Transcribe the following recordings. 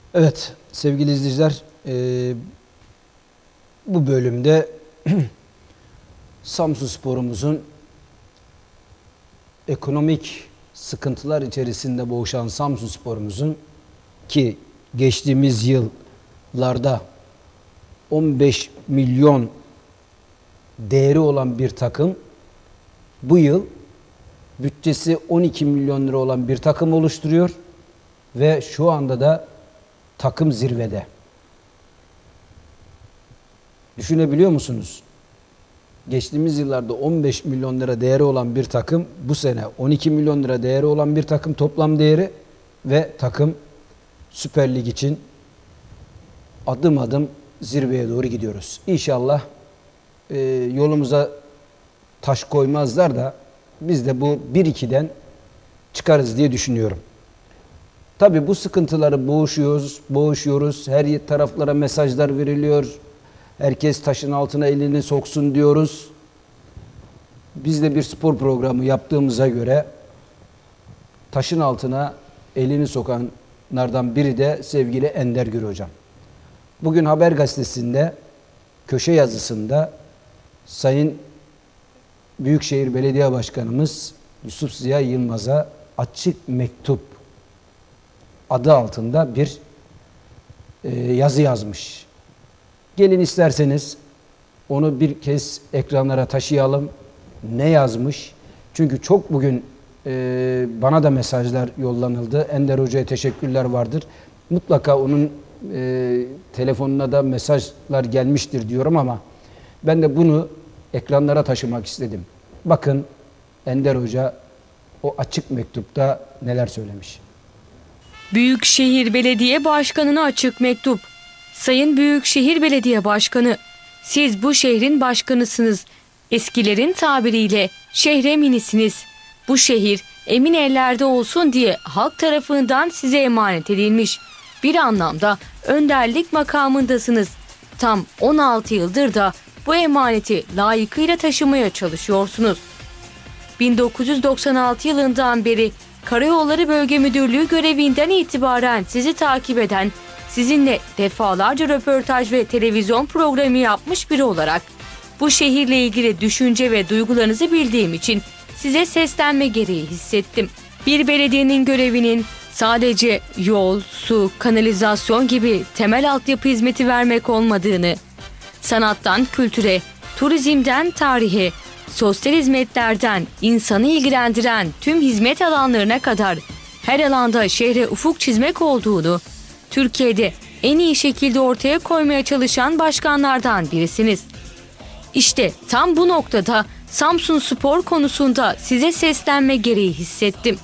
Evet sevgili izleyiciler, bu bölümde Samsunspor'umuzun ekonomik sıkıntılar içerisinde boğuşan Samsunspor'umuzun ki geçtiğimiz yıllarda 15 milyon değeri olan bir takım bu yıl bütçesi 12 milyon lira olan bir takım oluşturuyor ve şu anda da takım zirvede. Düşünebiliyor musunuz? Geçtiğimiz yıllarda 15 milyon lira değeri olan bir takım, bu sene 12 milyon lira değeri olan bir takım toplam değeri ve takım Süper Lig için adım adım zirveye doğru gidiyoruz. İnşallah yolumuza taş koymazlar da biz de bu 1-2'den çıkarız diye düşünüyorum. Tabii bu sıkıntıları boğuşuyoruz. Her taraflara mesajlar veriliyor. Herkes taşın altına elini soksun diyoruz. Biz de bir spor programı yaptığımıza göre taşın altına elini sokanlardan biri de sevgili Ender Gür hocam. Bugün Haber Gazetesi'nde köşe yazısında Sayın Büyükşehir Belediye Başkanımız Yusuf Ziya Yılmaz'a açık mektup adı altında bir yazı yazmış. Gelin isterseniz onu bir kez ekranlara taşıyalım. Ne yazmış? Çünkü çok bugün bana da mesajlar yollanıldı. Ender Hoca'ya teşekkürler vardır. Mutlaka onun telefonuna da mesajlar gelmiştir diyorum ama ben de bunu ekranlara taşımak istedim. Bakın Ender Hoca o açık mektupta neler söylemiş. Büyükşehir Belediye Başkanı'na açık mektup. Sayın Büyükşehir Belediye Başkanı, siz bu şehrin başkanısınız. Eskilerin tabiriyle şehreminisiniz. Bu şehir emin ellerde olsun diye halk tarafından size emanet edilmiş. Bir anlamda önderlik makamındasınız. Tam 16 yıldır da bu emaneti layıkıyla taşımaya çalışıyorsunuz. 1996 yılından beri Karayolları Bölge Müdürlüğü görevinden itibaren sizi takip eden, sizinle defalarca röportaj ve televizyon programı yapmış biri olarak bu şehirle ilgili düşünce ve duygularınızı bildiğim için size seslenme gereği hissettim. Bir belediyenin görevinin sadece yol, su, kanalizasyon gibi temel altyapı hizmeti vermek olmadığını, sanattan kültüre, turizmden tarihe, sosyal hizmetlerden insanı ilgilendiren tüm hizmet alanlarına kadar her alanda şehre ufuk çizmek olduğunu, Türkiye'de en iyi şekilde ortaya koymaya çalışan başkanlardan birisiniz. İşte tam bu noktada Samsunspor konusunda size seslenme gereği hissettim.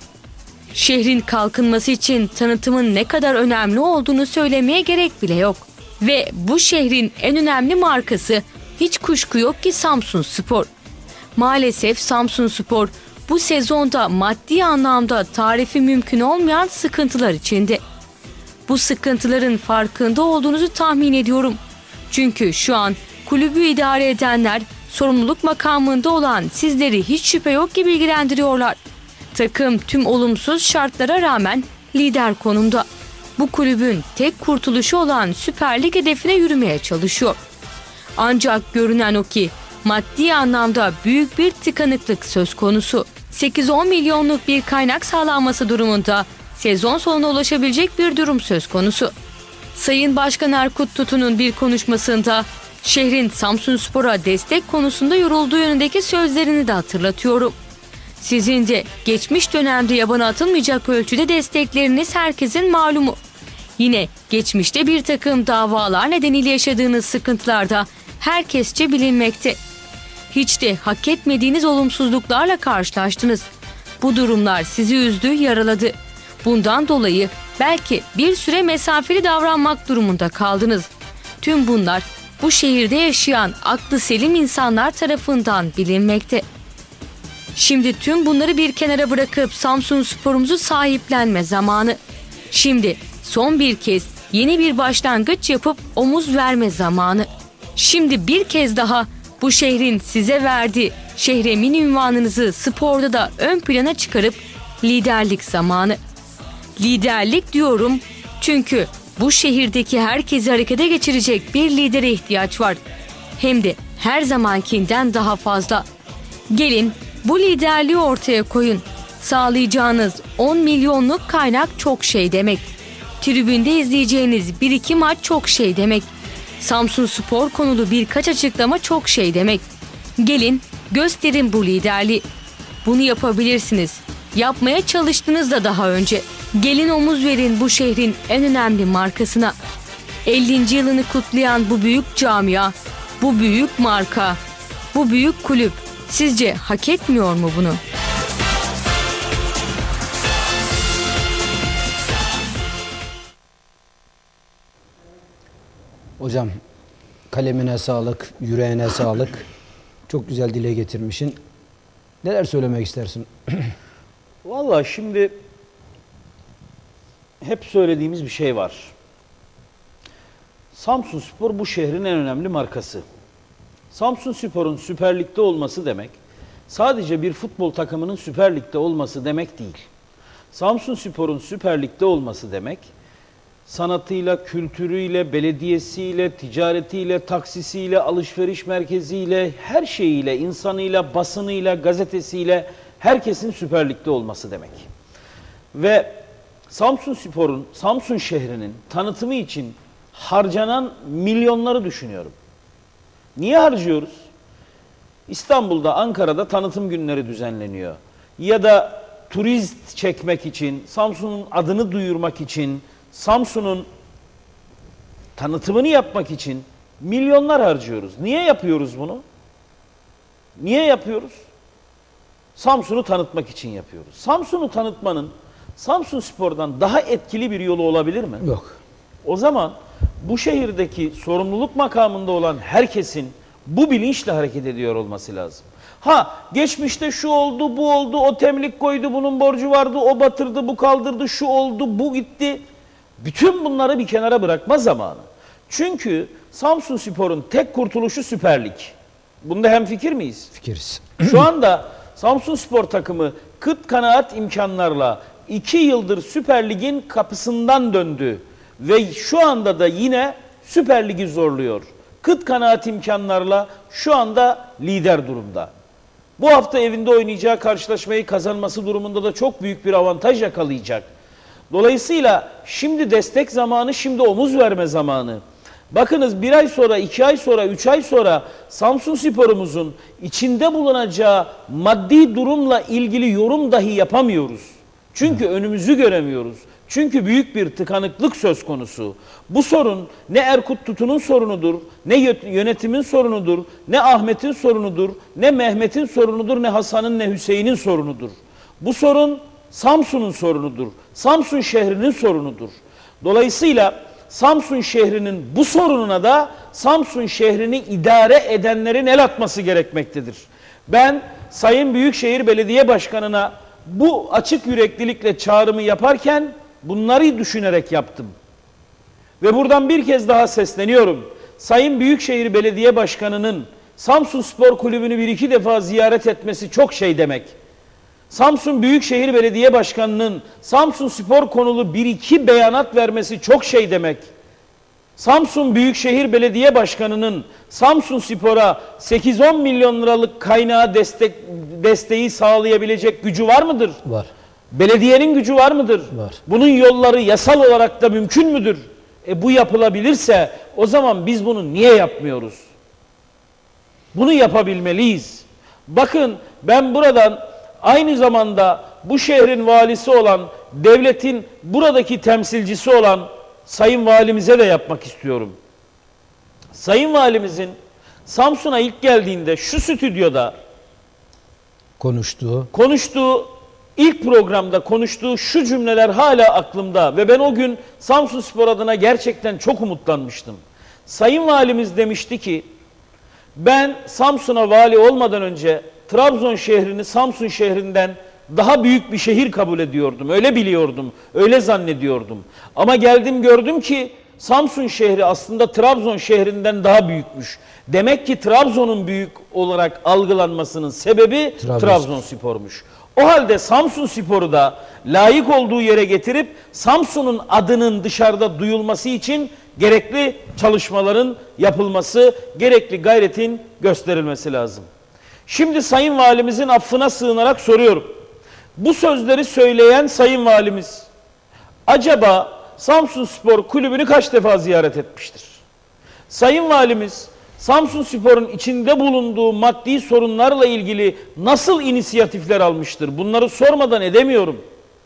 Şehrin kalkınması için tanıtımın ne kadar önemli olduğunu söylemeye gerek bile yok. Ve bu şehrin en önemli markası hiç kuşku yok ki Samsunspor. Maalesef Samsunspor bu sezonda maddi anlamda tarifi mümkün olmayan sıkıntılar içinde. Bu sıkıntıların farkında olduğunuzu tahmin ediyorum. Çünkü şu an kulübü idare edenler sorumluluk makamında olan sizleri hiç şüphe yok ki bilgilendiriyorlar. Takım tüm olumsuz şartlara rağmen lider konumda. Bu kulübün tek kurtuluşu olan Süper Lig hedefine yürümeye çalışıyor. Ancak görünen o ki maddi anlamda büyük bir tıkanıklık söz konusu. 8-10 milyonluk bir kaynak sağlanması durumunda sezon sonuna ulaşabilecek bir durum söz konusu. Sayın Başkan Erkut Tutu'nun bir konuşmasında şehrin Samsunspor'a destek konusunda yorulduğu yönündeki sözlerini de hatırlatıyorum. Sizin de geçmiş dönemde yabana atılmayacak ölçüde destekleriniz herkesin malumu. Yine geçmişte bir takım davalar nedeniyle yaşadığınız sıkıntılarda herkesçe bilinmekte. Hiç de hak etmediğiniz olumsuzluklarla karşılaştınız. Bu durumlar sizi üzdü, yaraladı. Bundan dolayı belki bir süre mesafeli davranmak durumunda kaldınız. Tüm bunlar bu şehirde yaşayan aklı selim insanlar tarafından bilinmekte. Şimdi tüm bunları bir kenara bırakıp Samsunspor'umuzu sahiplenme zamanı. Şimdi son bir kez yeni bir başlangıç yapıp omuz verme zamanı. Şimdi bir kez daha bu şehrin size verdiği şehremin ünvanınızı sporda da ön plana çıkarıp liderlik zamanı. Liderlik diyorum Çünkü bu şehirdeki herkesi harekete geçirecek bir lidere ihtiyaç var. Hem de her zamankinden daha fazla. Gelin bu liderliği ortaya koyun. Sağlayacağınız 10 milyonluk kaynak çok şey demek. Tribünde izleyeceğiniz 1-2 maç çok şey demek. Samsunspor konulu birkaç açıklama çok şey demek. Gelin gösterin bu liderliği. Bunu yapabilirsiniz. Yapmaya çalıştınız da daha önce. Gelin omuz verin bu şehrin en önemli markasına. 50. yılını kutlayan bu büyük camia, bu büyük marka, bu büyük kulüp sizce hak etmiyor mu bunu? Hocam kalemine sağlık, yüreğine sağlık. Çok güzel dile getirmişsin. Neler söylemek istersin? Vallahi şimdi hep söylediğimiz bir şey var. Samsunspor bu şehrin en önemli markası. Samsunspor'un Süper Lig'de olması demek, sadece bir futbol takımının Süper Lig'de olması demek değil. Samsunspor'un Süper Lig'de olması demek, sanatıyla, kültürüyle, belediyesiyle, ticaretiyle, taksisiyle, alışveriş merkeziyle, her şeyiyle, insanıyla, basınıyla, gazetesiyle herkesin Süper Lig'de olması demek. Ve Samsunspor'un, Samsun şehrinin tanıtımı için harcanan milyonları düşünüyorum. Niye harcıyoruz? İstanbul'da, Ankara'da tanıtım günleri düzenleniyor. Ya da turist çekmek için, Samsun'un adını duyurmak için, Samsun'un tanıtımını yapmak için milyonlar harcıyoruz. Niye yapıyoruz bunu? Niye yapıyoruz? Samsun'u tanıtmak için yapıyoruz. Samsun'u tanıtmanın Samsunspor'dan daha etkili bir yolu olabilir mi? Yok. O zaman bu şehirdeki sorumluluk makamında olan herkesin bu bilinçle hareket ediyor olması lazım. Ha, geçmişte şu oldu, bu oldu, o temlik koydu, bunun borcu vardı, o batırdı, bu kaldırdı, şu oldu, bu gitti. Bütün bunları bir kenara bırakma zamanı. Çünkü Samsunspor'un tek kurtuluşu Süper Lig. Bunda hemfikir miyiz? Fikiriz. Şu anda Samsunspor takımı kıt kanaat imkanlarla 2 yıldır Süper Lig'in kapısından döndü. Ve şu anda da yine Süper Lig'i zorluyor. Kıt kanaat imkanlarla şu anda lider durumda. Bu hafta evinde oynayacağı karşılaşmayı kazanması durumunda da çok büyük bir avantaj yakalayacak. Dolayısıyla şimdi destek zamanı, şimdi omuz verme zamanı. Bakınız 1 ay sonra, 2 ay sonra, 3 ay sonra Samsunspor'umuzun içinde bulunacağı maddi durumla ilgili yorum dahi yapamıyoruz. Çünkü önümüzü göremiyoruz. Çünkü büyük bir tıkanıklık söz konusu. Bu sorun ne Erkut Tutu'nun sorunudur, ne yönetimin sorunudur, ne Ahmet'in sorunudur, ne Mehmet'in sorunudur, ne Hasan'ın, ne Hüseyin'in sorunudur. Bu sorun Samsun'un sorunudur. Samsun şehrinin sorunudur. Dolayısıyla Samsun şehrinin bu sorununa da Samsun şehrini idare edenlerin el atması gerekmektedir. Ben Sayın Büyükşehir Belediye Başkanı'na bu açık yüreklilikle çağrımı yaparken bunları düşünerek yaptım. Ve buradan bir kez daha sesleniyorum. Sayın Büyükşehir Belediye Başkanı'nın Samsun Spor Kulübü'nü 1-2 defa ziyaret etmesi çok şey demek. Samsun Büyükşehir Belediye Başkanı'nın Samsun Spor konulu 1-2 beyanat vermesi çok şey demek. Samsun Büyükşehir Belediye Başkanı'nın Samsun Spor'a 8-10 milyon liralık kaynağı desteği sağlayabilecek gücü var mıdır? Var. Belediyenin gücü var mıdır? Var. Bunun yolları yasal olarak da mümkün müdür? Bu yapılabilirse o zaman biz bunu niye yapmıyoruz? Bunu yapabilmeliyiz. Bakın ben buradan aynı zamanda bu şehrin valisi olan, devletin buradaki temsilcisi olan Sayın Valimize de yapmak istiyorum. Sayın Valimizin Samsun'a ilk geldiğinde şu stüdyoda konuştuğu ilk programda konuştuğu şu cümleler hala aklımda ve ben o gün Samsunspor adına gerçekten çok umutlanmıştım. Sayın Valimiz demişti ki, ben Samsun'a vali olmadan önce Trabzon şehrini Samsun şehrinden daha büyük bir şehir kabul ediyordum. Öyle biliyordum, öyle zannediyordum. Ama geldim gördüm ki Samsun şehri aslında Trabzon şehrinden daha büyükmüş. Demek ki Trabzon'un büyük olarak algılanmasının sebebi Trabzonspor'muş. O halde Samsunspor'u da layık olduğu yere getirip Samsun'un adının dışarıda duyulması için gerekli çalışmaların yapılması, gerekli gayretin gösterilmesi lazım. Şimdi Sayın Valimizin affına sığınarak soruyorum. Bu sözleri söyleyen Sayın Valimiz acaba Samsunspor Kulübü'nü kaç defa ziyaret etmiştir? Sayın Valimiz Samsunspor'un içinde bulunduğu maddi sorunlarla ilgili nasıl inisiyatifler almıştır? Bunları sormadan edemiyorum.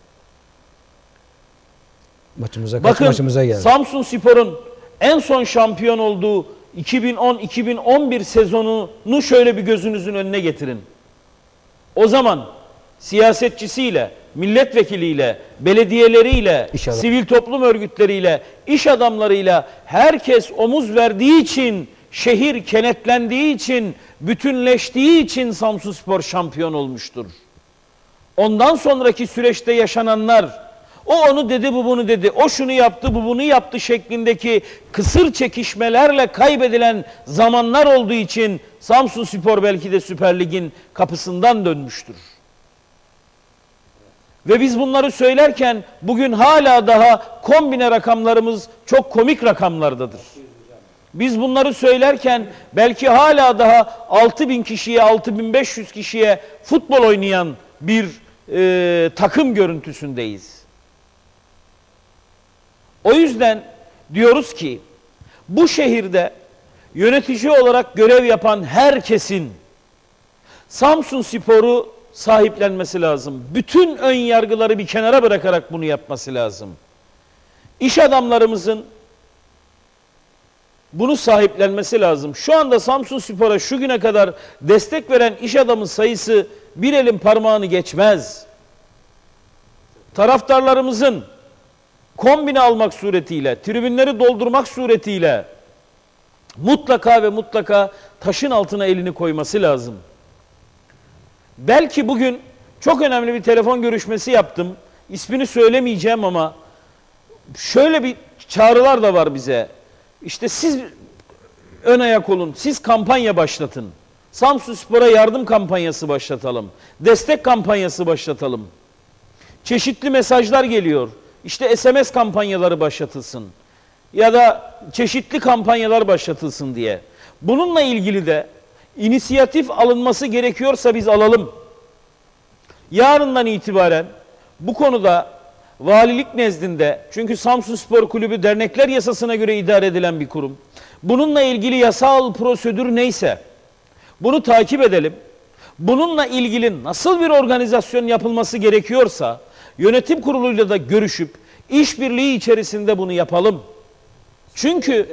Kaç maçımıza geldi. Samsunspor'un en son şampiyon olduğu 2010-2011 sezonunu şöyle bir gözünüzün önüne getirin. O zaman siyasetçisiyle, milletvekiliyle, belediyeleriyle, sivil toplum örgütleriyle, iş adamlarıyla herkes omuz verdiği için, şehir kenetlendiği için, bütünleştiği için Samsunspor şampiyon olmuştur. Ondan sonraki süreçte yaşananlar, o onu dedi, bu bunu dedi, o şunu yaptı, bu bunu yaptı şeklindeki kısır çekişmelerle kaybedilen zamanlar olduğu için Samsunspor belki de Süper Lig'in kapısından dönmüştür. Ve biz bunları söylerken bugün hala daha kombine rakamlarımız çok komik rakamlardadır. Biz bunları söylerken belki hala daha 6.000 kişiye, 6.500 kişiye futbol oynayan bir takım görüntüsündeyiz. O yüzden diyoruz ki bu şehirde yönetici olarak görev yapan herkesin Samsunspor'u sahiplenmesi lazım. Bütün ön yargıları bir kenara bırakarak bunu yapması lazım. İş adamlarımızın bunu sahiplenmesi lazım. Şu anda Samsunspor'a şu güne kadar destek veren iş adamı sayısı bir elin parmağını geçmez. Taraftarlarımızın kombine almak suretiyle, tribünleri doldurmak suretiyle mutlaka ve mutlaka taşın altına elini koyması lazım. Belki bugün çok önemli bir telefon görüşmesi yaptım. İsmini söylemeyeceğim ama şöyle bir çağrılar da var bize. İşte siz ön ayak olun, siz kampanya başlatın. Samsunspor'a yardım kampanyası başlatalım. Destek kampanyası başlatalım. Çeşitli mesajlar geliyor. İşte SMS kampanyaları başlatılsın. Ya da çeşitli kampanyalar başlatılsın diye. Bununla ilgili de inisiyatif alınması gerekiyorsa biz alalım. Yarından itibaren bu konuda valilik nezdinde, çünkü Samsunspor Kulübü dernekler yasasına göre idare edilen bir kurum. Bununla ilgili yasal prosedür neyse bunu takip edelim. Bununla ilgili nasıl bir organizasyon yapılması gerekiyorsa yönetim kuruluyla da görüşüp işbirliği içerisinde bunu yapalım. Çünkü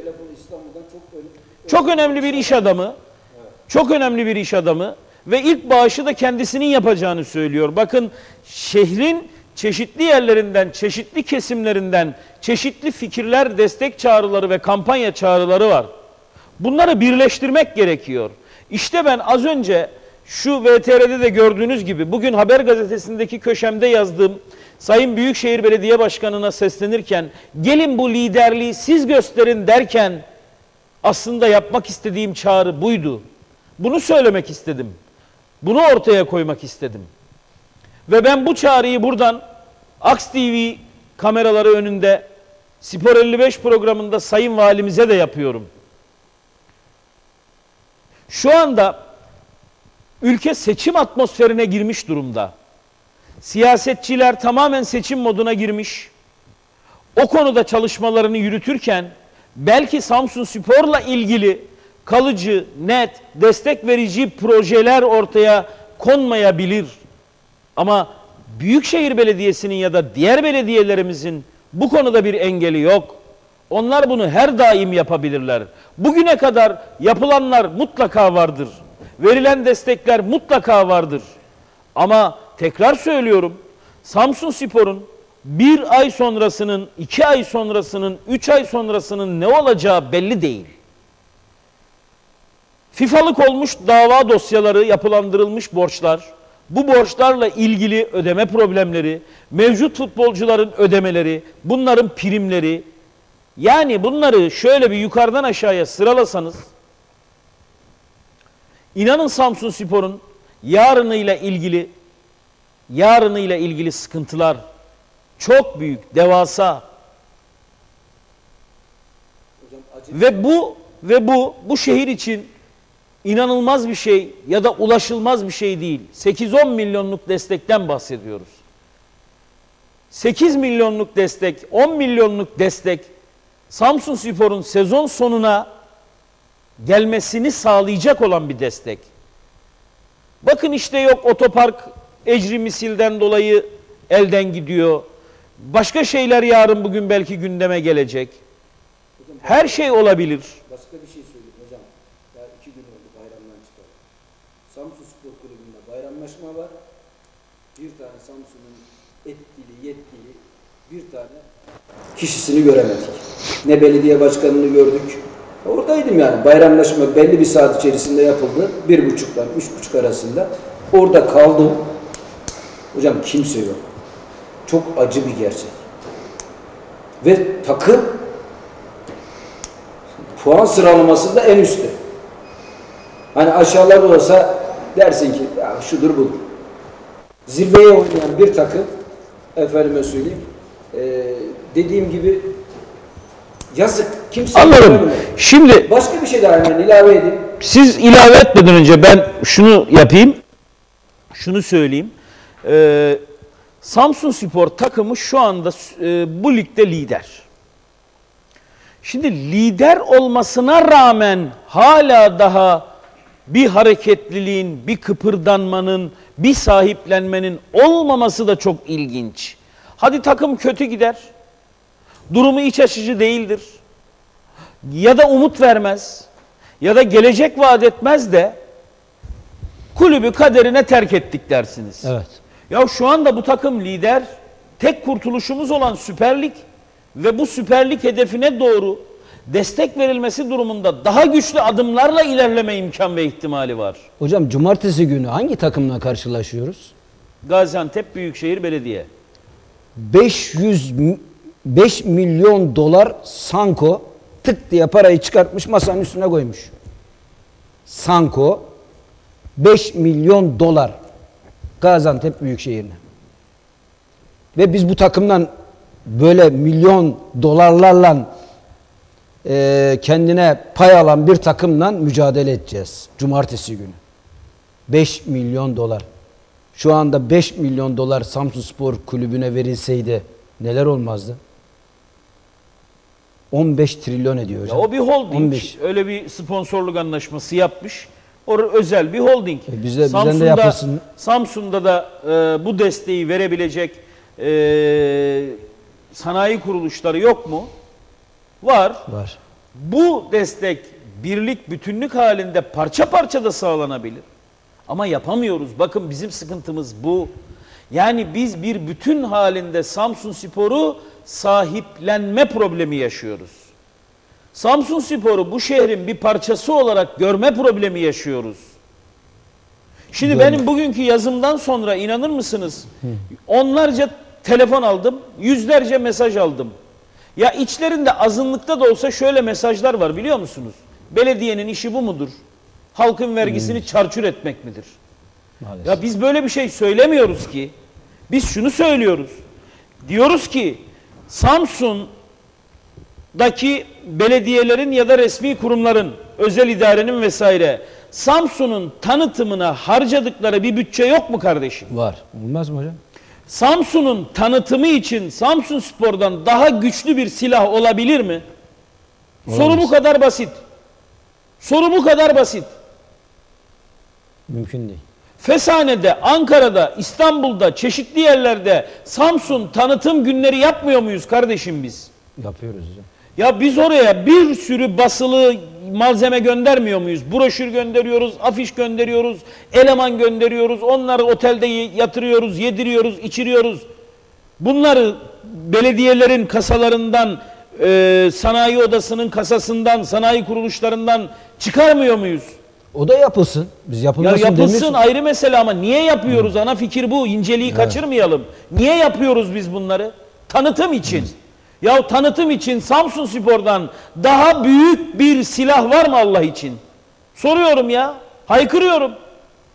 çok önemli bir iş adamı, çok önemli bir iş adamı ve ilk bağışı da kendisinin yapacağını söylüyor. Bakın şehrin çeşitli yerlerinden, çeşitli kesimlerinden çeşitli fikirler, destek çağrıları ve kampanya çağrıları var. Bunları birleştirmek gerekiyor. İşte ben az önce şu VTR'de de gördüğünüz gibi bugün Haber Gazetesi'ndeki köşemde yazdığım Sayın Büyükşehir Belediye Başkanı'na seslenirken gelin bu liderliği siz gösterin derken aslında yapmak istediğim çağrı buydu. Bunu söylemek istedim. Bunu ortaya koymak istedim. Ve ben bu çağrıyı buradan Aks TV kameraları önünde Spor 55 programında Sayın Valimize de yapıyorum. Şu anda ülke seçim atmosferine girmiş durumda. Siyasetçiler tamamen seçim moduna girmiş. O konuda çalışmalarını yürütürken belki Samsunspor'la ilgili kalıcı, net, destek verici projeler ortaya konmayabilir. Ama Büyükşehir Belediyesi'nin ya da diğer belediyelerimizin bu konuda bir engeli yok. Onlar bunu her daim yapabilirler. Bugüne kadar yapılanlar mutlaka vardır. Verilen destekler mutlaka vardır. Ama tekrar söylüyorum, Samsunspor'un bir ay sonrasının, 2 ay sonrasının, 3 ay sonrasının ne olacağı belli değil. FIFA'lık olmuş dava dosyaları, yapılandırılmış borçlar, bu borçlarla ilgili ödeme problemleri, mevcut futbolcuların ödemeleri, bunların primleri, yani bunları şöyle bir yukarıdan aşağıya sıralasanız, inanın Samsunspor'un yarınıyla ilgili yarınıyla ilgili sıkıntılar çok büyük, devasa. Ve bu şehir için inanılmaz bir şey ya da ulaşılmaz bir şey değil. 8-10 milyonluk destekten bahsediyoruz. 8 milyonluk destek, 10 milyonluk destek Samsunspor'un sezon sonuna gelmesini sağlayacak olan bir destek. Bakın işte yok otopark ecri misilden dolayı elden gidiyor. Başka şeyler yarın bugün belki gündeme gelecek. Her şey olabilir. Başka bir şey söyleyeyim hocam. Daha 2 gün oldu bayramdan çıkalım. Samsun Spor Kulübü'nde bayramlaşma var. Bir tane Samsun'un etkili, yetkili bir tane kişisini göremedik. Ne belediye başkanını gördük. Oradaydım yani. Bayramlaşma belli bir saat içerisinde yapıldı. 1.30'dan 3.30 arasında. Orada kaldım. Hocam kimse yok. Çok acı bir gerçek. Ve takım puan sıralamasında en üstte. Hani aşağılarda olsa dersin ki ya şudur budur. Zirveye oynayan bir takım, efendime söyleyeyim, dediğim gibi yazık. Kimse anladım. Şimdi başka bir şey daha hemen ilave edeyim. Siz ilave etmeden önce ben şunu yapayım. Şunu söyleyeyim. Samsunspor takımı şu anda bu ligde lider. Şimdi lider olmasına rağmen hala daha bir hareketliliğin, bir kıpırdanmanın, bir sahiplenmenin olmaması da çok ilginç. Hadi takım kötü gider, durumu iç açıcı değildir ya da umut vermez ya da gelecek vaat etmez de kulübü kaderine terk ettik dersiniz. Evet. Ya şu anda bu takım lider, tek kurtuluşumuz olan Süper Lig ve bu Süper Lig hedefine doğru destek verilmesi durumunda daha güçlü adımlarla ilerleme imkan ve ihtimali var. Hocam cumartesi günü hangi takımla karşılaşıyoruz? Gaziantep Büyükşehir Belediye. 5 milyon dolar Sanko tık diye parayı çıkartmış masanın üstüne koymuş. Sanko 5 milyon dolar Gaziantep Büyükşehir'ine. Ve biz bu takımdan böyle milyon dolarlarla kendine pay alan bir takımla mücadele edeceğiz. Cumartesi günü. 5 milyon dolar. Şu anda 5 milyon dolar Samsunspor Kulübü'ne verilseydi neler olmazdı? 15 trilyon ediyor hocam. Ya o bir holding. 15. Öyle bir sponsorluk anlaşması yapmış. O özel bir holding. Bizden de yapılsın. Samsun'da da bu desteği verebilecek sanayi kuruluşları yok mu? Var. Var. Bu destek birlik, bütünlük halinde parça parça da sağlanabilir. Ama yapamıyoruz. Bakın bizim sıkıntımız bu. Yani biz bir bütün halinde Samsunspor'u sahiplenme problemi yaşıyoruz. Samsunspor'u bu şehrin bir parçası olarak görme problemi yaşıyoruz. Şimdi benim bugünkü yazımdan sonra inanır mısınız? Onlarca telefon aldım, yüzlerce mesaj aldım. Ya içlerinde azınlıkta da olsa şöyle mesajlar var biliyor musunuz? Belediyenin işi bu mudur? Halkın vergisini çarçur etmek midir? Maalesef. Ya biz böyle bir şey söylemiyoruz ki. Biz şunu söylüyoruz. Diyoruz ki Samsun'daki belediyelerin ya da resmi kurumların, özel idarenin vesaire Samsun'un tanıtımına harcadıkları bir bütçe yok mu kardeşim? Var. Olmaz mı hocam? Samsun'un tanıtımı için Samsunspor'dan daha güçlü bir silah olabilir mi? Olamaz. Soru bu kadar basit. Soru bu kadar basit. Mümkün değil. Fesane'de, Ankara'da, İstanbul'da, çeşitli yerlerde Samsun tanıtım günleri yapmıyor muyuz kardeşim biz? Yapıyoruz hocam. Ya biz oraya bir sürü basılı malzeme göndermiyor muyuz? Broşür gönderiyoruz, afiş gönderiyoruz, eleman gönderiyoruz, onları otelde yatırıyoruz, yediriyoruz, içiriyoruz. Bunları belediyelerin kasalarından, sanayi odasının kasasından, sanayi kuruluşlarından çıkarmıyor muyuz? O da yapılsın. Biz yapılmasın ya yapılsın demirsin. Ayrı mesele ama niye yapıyoruz? Ana fikir bu. İnceliği kaçırmayalım. Niye yapıyoruz biz bunları? Tanıtım için. Ya tanıtım için Samsunspor'dan daha büyük bir silah var mı Allah için? Soruyorum ya. Haykırıyorum.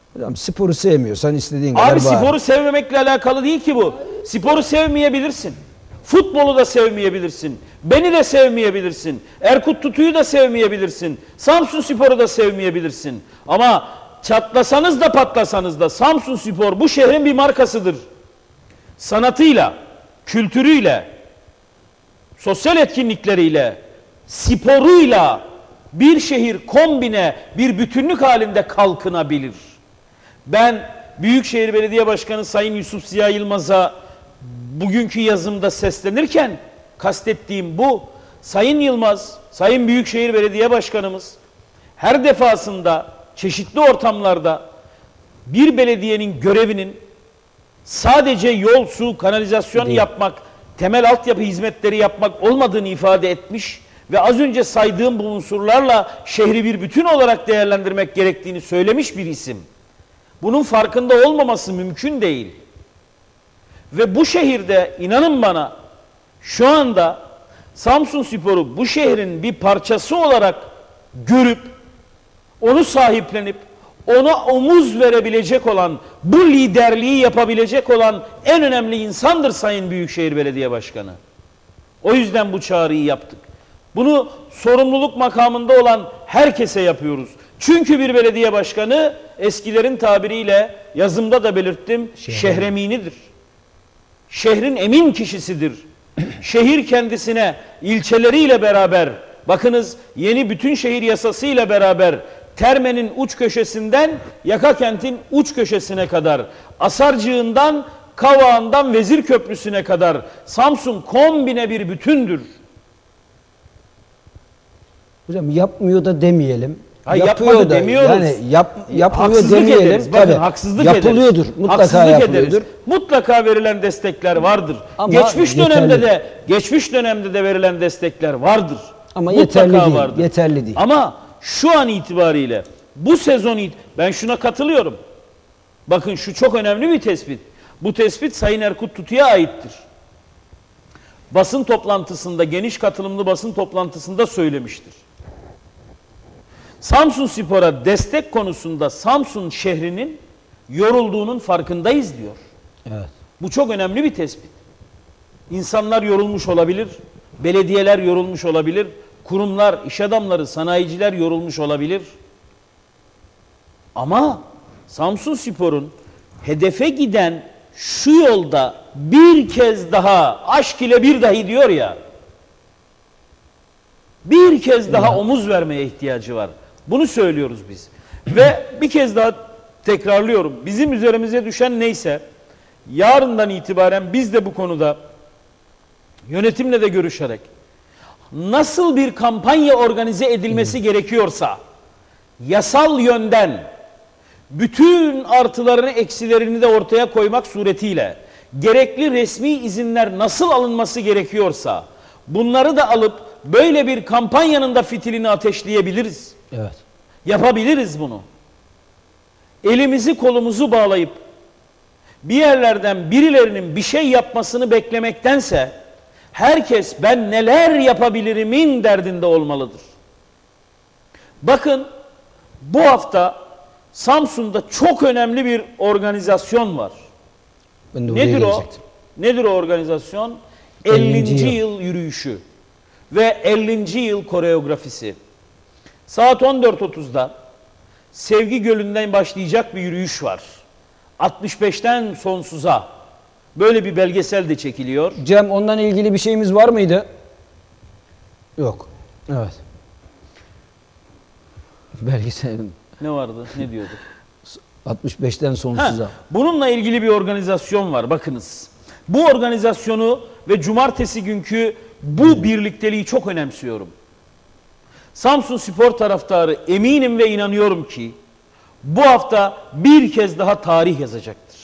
Hocam sporu sevmiyorsan istediğin kadar Abi bağır. sporu sevmemekle alakalı değil ki bu. Sporu sevmeyebilirsin. Futbolu da sevmeyebilirsin. Beni de sevmeyebilirsin. Erkut Tutu'yu da sevmeyebilirsin. Samsunspor'u da sevmeyebilirsin. Ama çatlasanız da patlasanız da Samsunspor bu şehrin bir markasıdır. Sanatıyla, kültürüyle, sosyal etkinlikleriyle, sporuyla bir şehir kombine, bir bütünlük halinde kalkınabilir. Ben Büyükşehir Belediye Başkanı Sayın Yusuf Ziya Yılmaz'a bugünkü yazımda seslenirken kastettiğim bu. Sayın Yılmaz, Sayın Büyükşehir Belediye Başkanımız her defasında çeşitli ortamlarda bir belediyenin görevinin sadece yol, su, kanalizasyon değil, yapmak, temel altyapı hizmetleri yapmak olmadığını ifade etmiş ve az önce saydığım bu unsurlarla şehri bir bütün olarak değerlendirmek gerektiğini söylemiş bir isim. Bunun farkında olmaması mümkün değil. Ve bu şehirde inanın bana şu anda Samsunspor'u bu şehrin bir parçası olarak görüp onu sahiplenip ona omuz verebilecek olan, bu liderliği yapabilecek olan en önemli insandır Sayın Büyükşehir Belediye Başkanı. O yüzden bu çağrıyı yaptık. Bunu sorumluluk makamında olan herkese yapıyoruz. Çünkü bir belediye başkanı eskilerin tabiriyle yazımda da belirttim, şehreminidir. Şehrin emin kişisidir. Şehir kendisine ilçeleriyle beraber, bakınız yeni bütün şehir yasasıyla beraber Terme'nin uç köşesinden Yakakent'in uç köşesine kadar, Asarcığından, Kavağı'ndan Vezir Köprüsü'ne kadar Samsun kombine bir bütündür. Hocam yapmıyor da demeyelim. Hayır, yapıyor yapmadı da demiyoruz. Yani yapmıyor Haksızlık demeyelim. ederiz. Bakın, Tabii, haksızlık yapılıyordur. ederiz. Mutlaka Haksızlık yapılıyordur. ederiz. Mutlaka verilen destekler vardır. Ama geçmiş yeterli. dönemde de verilen destekler vardır. Ama Mutlaka yeterli değil. vardır. Yeterli değil. Ama şu an itibariyle bu sezon ben şuna katılıyorum. Bakın şu çok önemli bir tespit. Bu tespit Sayın Erkut Tutu'ya aittir. Basın toplantısında, geniş katılımlı basın toplantısında söylemiştir. Samsunspor'a destek konusunda Samsun şehrinin yorulduğunun farkındayız diyor. Evet. Bu çok önemli bir tespit. İnsanlar yorulmuş olabilir, belediyeler yorulmuş olabilir, kurumlar, iş adamları, sanayiciler yorulmuş olabilir. Ama Samsunspor'un hedefe giden şu yolda bir kez daha, aşk ile bir dahi diyor ya, bir kez daha omuz vermeye ihtiyacı var. Bunu söylüyoruz biz. Ve bir kez daha tekrarlıyorum. Bizim üzerimize düşen neyse, yarından itibaren biz de bu konuda yönetimle de görüşerek nasıl bir kampanya organize edilmesi gerekiyorsa, yasal yönden bütün artılarını, eksilerini de ortaya koymak suretiyle gerekli resmi izinler nasıl alınması gerekiyorsa bunları da alıp böyle bir kampanyanın da fitilini ateşleyebiliriz. Evet. Yapabiliriz bunu. Elimizi kolumuzu bağlayıp bir yerlerden birilerinin bir şey yapmasını beklemektense herkes ben neler yapabilirimin derdinde olmalıdır. Bakın bu hafta Samsun'da çok önemli bir organizasyon var. Ben de oraya Nedir o? gelecektim. Nedir o organizasyon? 50. 50. yıl yürüyüşü ve 50. yıl koreografisi. Saat 14.30'da Sevgi Gölü'nden başlayacak bir yürüyüş var. 65'ten sonsuza. Böyle bir belgesel de çekiliyor. Cem, ondan ilgili bir şeyimiz var mıydı? Yok. Evet. Belgesel Ne vardı? Ne diyordu? 65'ten sonsuza. Bununla ilgili bir organizasyon var. Bakınız. Bu organizasyonu ve cumartesi günkü bu birlikteliği çok önemsiyorum. Samsunspor taraftarı eminim ve inanıyorum ki bu hafta bir kez daha tarih yazacaktır.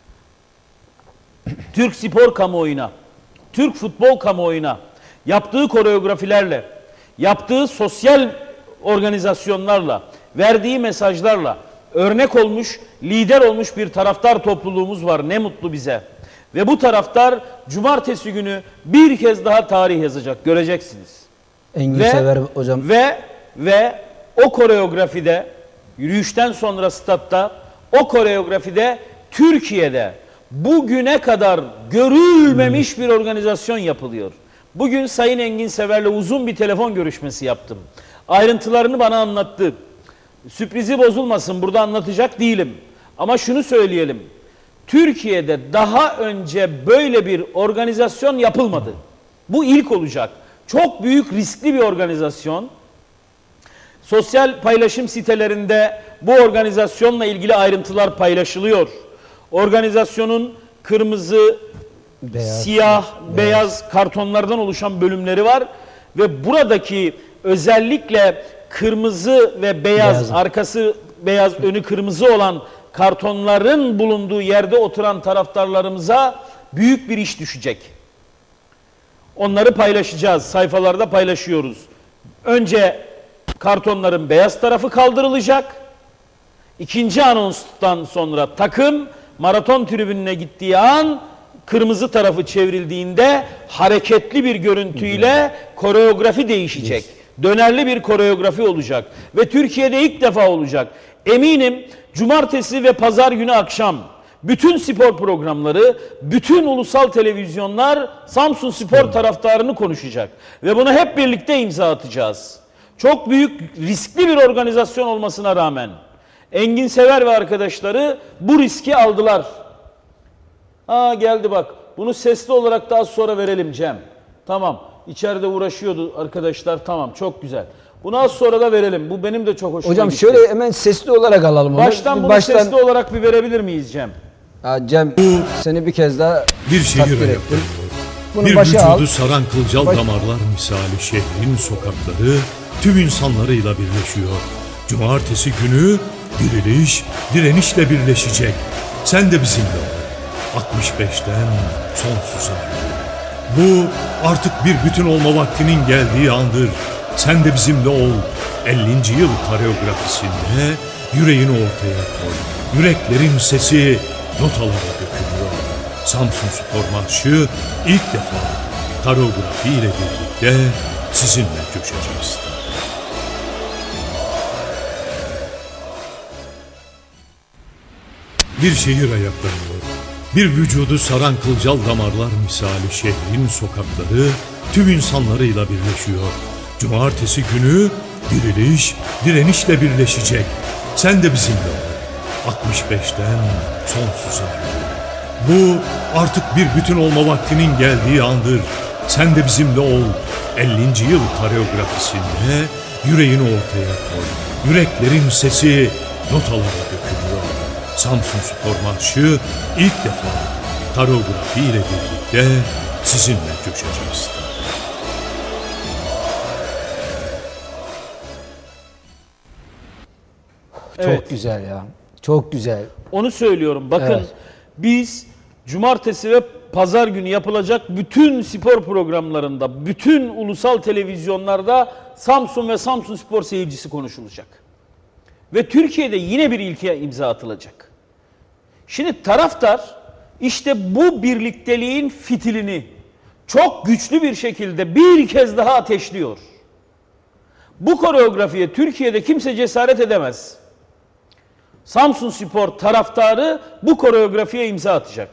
Türk spor kamuoyuna, Türk futbol kamuoyuna yaptığı koreografilerle, yaptığı sosyal organizasyonlarla, verdiği mesajlarla örnek olmuş, lider olmuş bir taraftar topluluğumuz var. Ne mutlu bize. Ve bu taraftar cumartesi günü bir kez daha tarih yazacak. Göreceksiniz. Engin Sever hocam. Ve o koreografide yürüyüşten sonra statta o koreografide Türkiye'de bugüne kadar görülmemiş bir organizasyon yapılıyor. Bugün Sayın Engin Sever'le uzun bir telefon görüşmesi yaptım. Ayrıntılarını bana anlattı. Sürprizi bozulmasın, burada anlatacak değilim. Ama şunu söyleyelim. Türkiye'de daha önce böyle bir organizasyon yapılmadı. Bu ilk olacak. Çok büyük, riskli bir organizasyon. Sosyal paylaşım sitelerinde bu organizasyonla ilgili ayrıntılar paylaşılıyor. Organizasyonun kırmızı, siyah, beyaz kartonlardan oluşan bölümleri var ve buradaki özellikle kırmızı ve beyaz, arkası beyaz, önü kırmızı olan kartonların bulunduğu yerde oturan taraftarlarımıza büyük bir iş düşecek. Onları paylaşacağız, sayfalarda paylaşıyoruz. Önce kartonların beyaz tarafı kaldırılacak. İkinci anonstan sonra takım maraton tribününe gittiği an kırmızı tarafı çevrildiğinde hareketli bir görüntüyle koreografi değişecek. Dönerli bir koreografi olacak ve Türkiye'de ilk defa olacak. Eminim cumartesi ve pazar günü akşam bütün spor programları, bütün ulusal televizyonlar Samsun Spor taraftarını konuşacak ve buna hep birlikte imza atacağız. Çok büyük, riskli bir organizasyon olmasına rağmen Engin Sever ve arkadaşları bu riski aldılar. Geldi bak. Bunu sesli olarak daha sonra verelim Cem. Tamam. İçeride uğraşıyordu arkadaşlar. Tamam. Çok güzel. Bunu az sonra da verelim. Bu benim de çok hoşuma Hocam gitti. şöyle hemen sesli olarak alalım onu. Baştan sesli olarak bir verebilir miyiz Cem? Cem seni bir kez daha bir şehir ayaklanıyor. Bir vücudu saran kılcal damarlar misali şehrin sokakları tüm insanlarıyla birleşiyor. Cumartesi günü diriliş, direnişle birleşecek. Sen de bizimle ol. 65'ten sonsuza. Bu artık bir bütün olma vaktinin geldiği andır. Sen de bizimle ol. 50. yıl koreografisinde yüreğini ortaya koy. Yüreklerin sesi notalara dökülüyor. Samsun Spor Marşı ilk defa koreografi ile birlikte sizinle coşacağız. Bir şehir ayaklanıyor. Bir vücudu saran kılcal damarlar misali şehrin sokakları tüm insanlarıyla birleşiyor. Cumartesi günü diriliş, direnişle birleşecek. Sen de bizimle ol. 65'ten sonsuza. Bu artık bir bütün olma vaktinin geldiği andır. Sen de bizimle ol. 50. yıl koreografisinde yüreğini ortaya koy. Yüreklerin sesi notalara dökülüyor. Samsun Spor Marşı ilk defa koreografi ile birlikte sizinle coşacağız. Çok güzel ya. Çok güzel. Onu söylüyorum. Bakın biz cumartesi ve pazar günü yapılacak bütün spor programlarında, bütün ulusal televizyonlarda Samsun ve Samsun Spor seyircisi konuşulacak. Ve Türkiye'de yine bir ilke imza atılacak. Şimdi taraftar işte bu birlikteliğin fitilini çok güçlü bir şekilde bir kez daha ateşliyor. Bu koreografiye Türkiye'de kimse cesaret edemez. Samsun Spor taraftarı bu koreografiye imza atacak.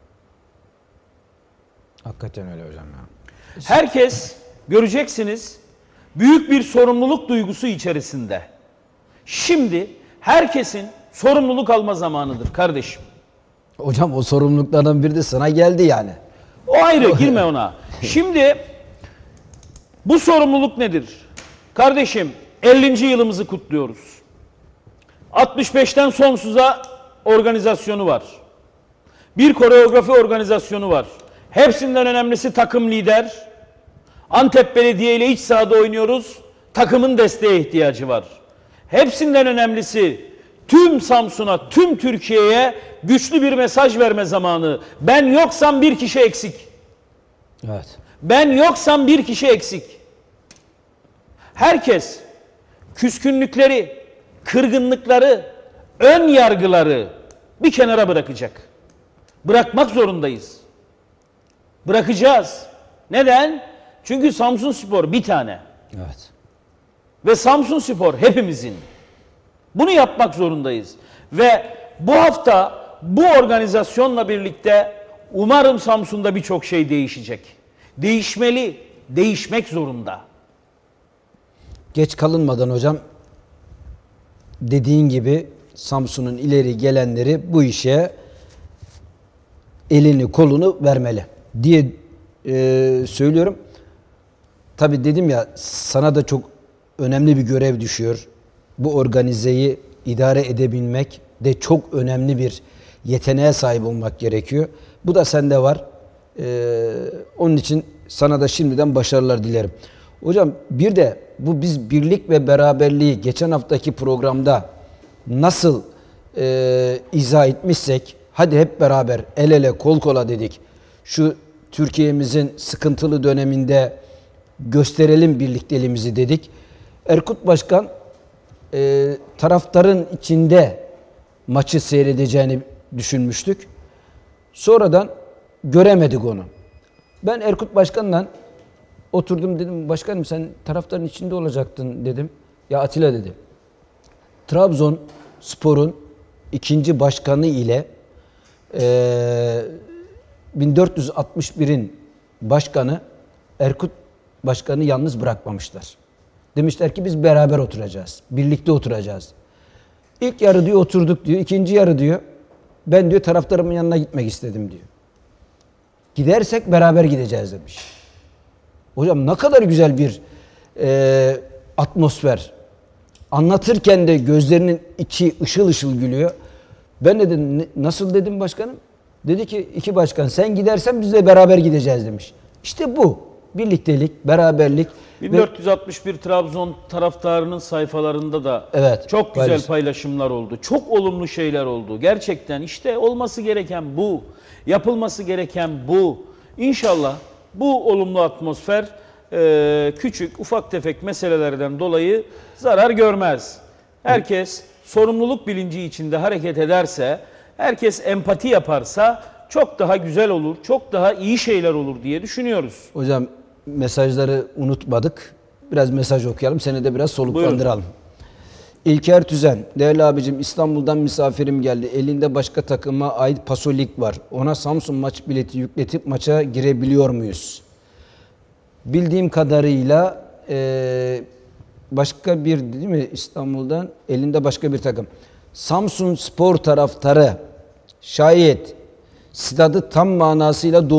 Hakikaten öyle hocam ya. Herkes göreceksiniz büyük bir sorumluluk duygusu içerisinde. Şimdi herkesin sorumluluk alma zamanıdır kardeşim. Hocam o sorumluluklardan biri de sana geldi yani. O ayrı, girme ona. Şimdi bu sorumluluk nedir? Kardeşim 50. yılımızı kutluyoruz. 65'ten sonsuza organizasyonu var. Bir koreografi organizasyonu var. Hepsinden önemlisi takım lider. Antep Belediye ile iç sahada oynuyoruz. Takımın desteğe ihtiyacı var. Hepsinden önemlisi tüm Samsun'a, tüm Türkiye'ye güçlü bir mesaj verme zamanı. Ben yoksam bir kişi eksik. Evet. Ben yoksam bir kişi eksik. Herkes küskünlükleri, kırgınlıkları, ön yargıları bir kenara bırakacak. Bırakmak zorundayız. Bırakacağız. Neden? Çünkü Samsun Spor bir tane. Evet. Ve Samsun Spor hepimizin. Bunu yapmak zorundayız. Ve bu hafta bu organizasyonla birlikte umarım Samsun'da birçok şey değişecek. Değişmeli, değişmek zorunda. Geç kalınmadan hocam, dediğin gibi Samsun'un ileri gelenleri bu işe elini kolunu vermeli diye söylüyorum. Tabii dedim ya, sana da çok önemli bir görev düşüyor. Bu organizeyi idare edebilmek de çok önemli bir yeteneğe sahip olmak gerekiyor. Bu da sende var. Onun için sana da şimdiden başarılar dilerim. Hocam bir de bu biz birlik ve beraberliği geçen haftaki programda nasıl izah etmişsek, hadi hep beraber el ele kol kola dedik. Şu Türkiye'mizin sıkıntılı döneminde gösterelim birlikteliğimizi dedik. Erkut Başkan taraftarın içinde maçı seyredeceğini düşünmüştük. Sonradan göremedik onu. Ben Erkut Başkan'la oturdum, dedim başkanım sen taraftarın içinde olacaktın dedim. Ya Atilla dedi, Trabzonspor'un ikinci başkanı ile 1461'in başkanı Erkut Başkan'ı yalnız bırakmamışlar. Demişler ki biz beraber oturacağız. Birlikte oturacağız. İlk yarı diyor oturduk diyor. İkinci yarı diyor ben diyor taraftarımın yanına gitmek istedim diyor. Gidersek beraber gideceğiz demiş. Hocam ne kadar güzel bir atmosfer. Anlatırken de gözlerinin içi ışıl ışıl gülüyor. Ben dedim nasıl dedim başkanım? Dedi ki iki başkan sen gidersen biz de beraber gideceğiz demiş. İşte bu birliktelik, beraberlik. 1461 Trabzon taraftarının sayfalarında da çok güzel paylaşımlar oldu. Çok olumlu şeyler oldu. Gerçekten işte olması gereken bu. Yapılması gereken bu. İnşallah bu olumlu atmosfer küçük, ufak tefek meselelerden dolayı zarar görmez. Herkes sorumluluk bilinci içinde hareket ederse, herkes empati yaparsa çok daha güzel olur, çok daha iyi şeyler olur diye düşünüyoruz. Hocam mesajları unutmadık. Biraz mesaj okuyalım, seni de biraz soluklandıralım. Buyurun. İlker Tüzen, değerli abicim İstanbul'dan misafirim geldi. Elinde başka takıma ait pasolik var. Ona Samsun maç bileti yükletip maça girebiliyor muyuz? Bildiğim kadarıyla başka bir değil mi İstanbul'dan elinde başka bir takım. Samsun Spor taraftarı şayet stadı tam manasıyla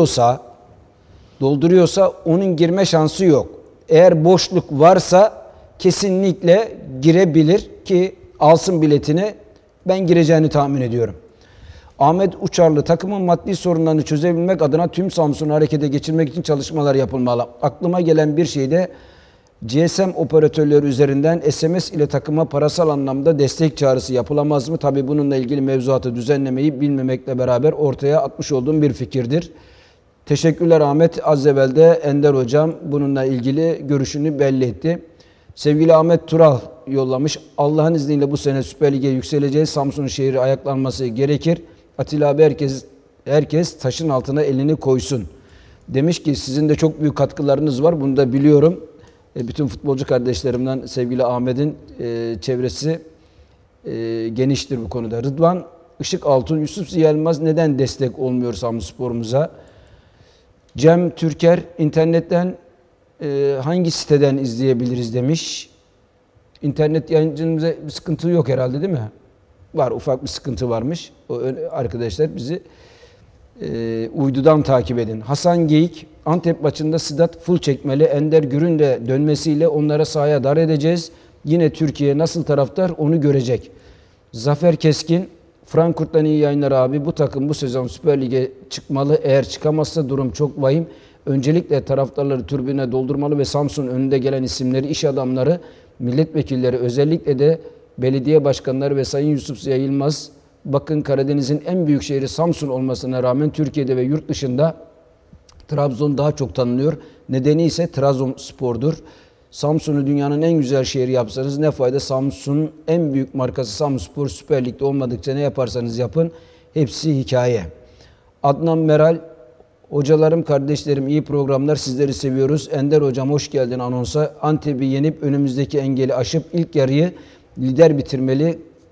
dolduruyorsa onun girme şansı yok. Eğer boşluk varsa kesinlikle girebilir ki alsın biletini. Ben gireceğini tahmin ediyorum. Ahmet Uçarlı, takımın maddi sorunlarını çözebilmek adına tüm Samsun'u harekete geçirmek için çalışmalar yapılmalı. Aklıma gelen bir şey de GSM operatörleri üzerinden SMS ile takıma parasal anlamda destek çağrısı yapılamaz mı? Tabii bununla ilgili mevzuatı düzenlemeyi bilmemekle beraber ortaya atmış olduğum bir fikirdir. Teşekkürler Ahmet. Az evvel de Ender Hocam bununla ilgili görüşünü belli etti. Sevgili Ahmet Tural yollamış. Allah'ın izniyle bu sene Süper Lig'e yükseleceğiz. Samsun şehri ayaklanması gerekir. Atilla abi herkes taşın altına elini koysun. Demiş ki sizin de çok büyük katkılarınız var. Bunu da biliyorum. Bütün futbolcu kardeşlerimden sevgili Ahmet'in çevresi geniştir bu konuda. Rıdvan Işık Altun, Yusuf Ziya Yılmaz neden destek olmuyor Samsunspor'umuza? Cem Türker internetten hangi siteden izleyebiliriz demiş. İnternet yayıncımıza bir sıkıntı yok herhalde değil mi? Var, ufak bir sıkıntı varmış. O arkadaşlar bizi uydudan takip edin. Hasan Geyik, Antep maçında Sedat full çekmeli. Ender Gür'ün de dönmesiyle onlara sahaya dar edeceğiz. Yine Türkiye nasıl taraftar onu görecek. Zafer Keskin, Frankfurt'tan iyi yayınlar abi. Bu takım bu sezon Süper Lig'e çıkmalı. Eğer çıkamazsa durum çok vahim. Öncelikle taraftarları tribüne doldurmalı ve Samsun önünde gelen isimleri, iş adamları, milletvekilleri, özellikle de belediye başkanları ve Sayın Yusuf Ziya Yılmaz, bakın Karadeniz'in en büyük şehri Samsun olmasına rağmen Türkiye'de ve yurt dışında Trabzon daha çok tanınıyor. Nedeni ise Trabzonspor'dur. Samsun'u dünyanın en güzel şehri yapsanız ne fayda? Samsun'un en büyük markası Samsunspor Süper Lig'de olmadıkça ne yaparsanız yapın hepsi hikaye. Adnan Meral, hocalarım, kardeşlerim iyi programlar, sizleri seviyoruz. Ender hocam hoş geldin anonsa. Antep'i yenip önümüzdeki engeli aşıp ilk yarıyı lider bitirmeli.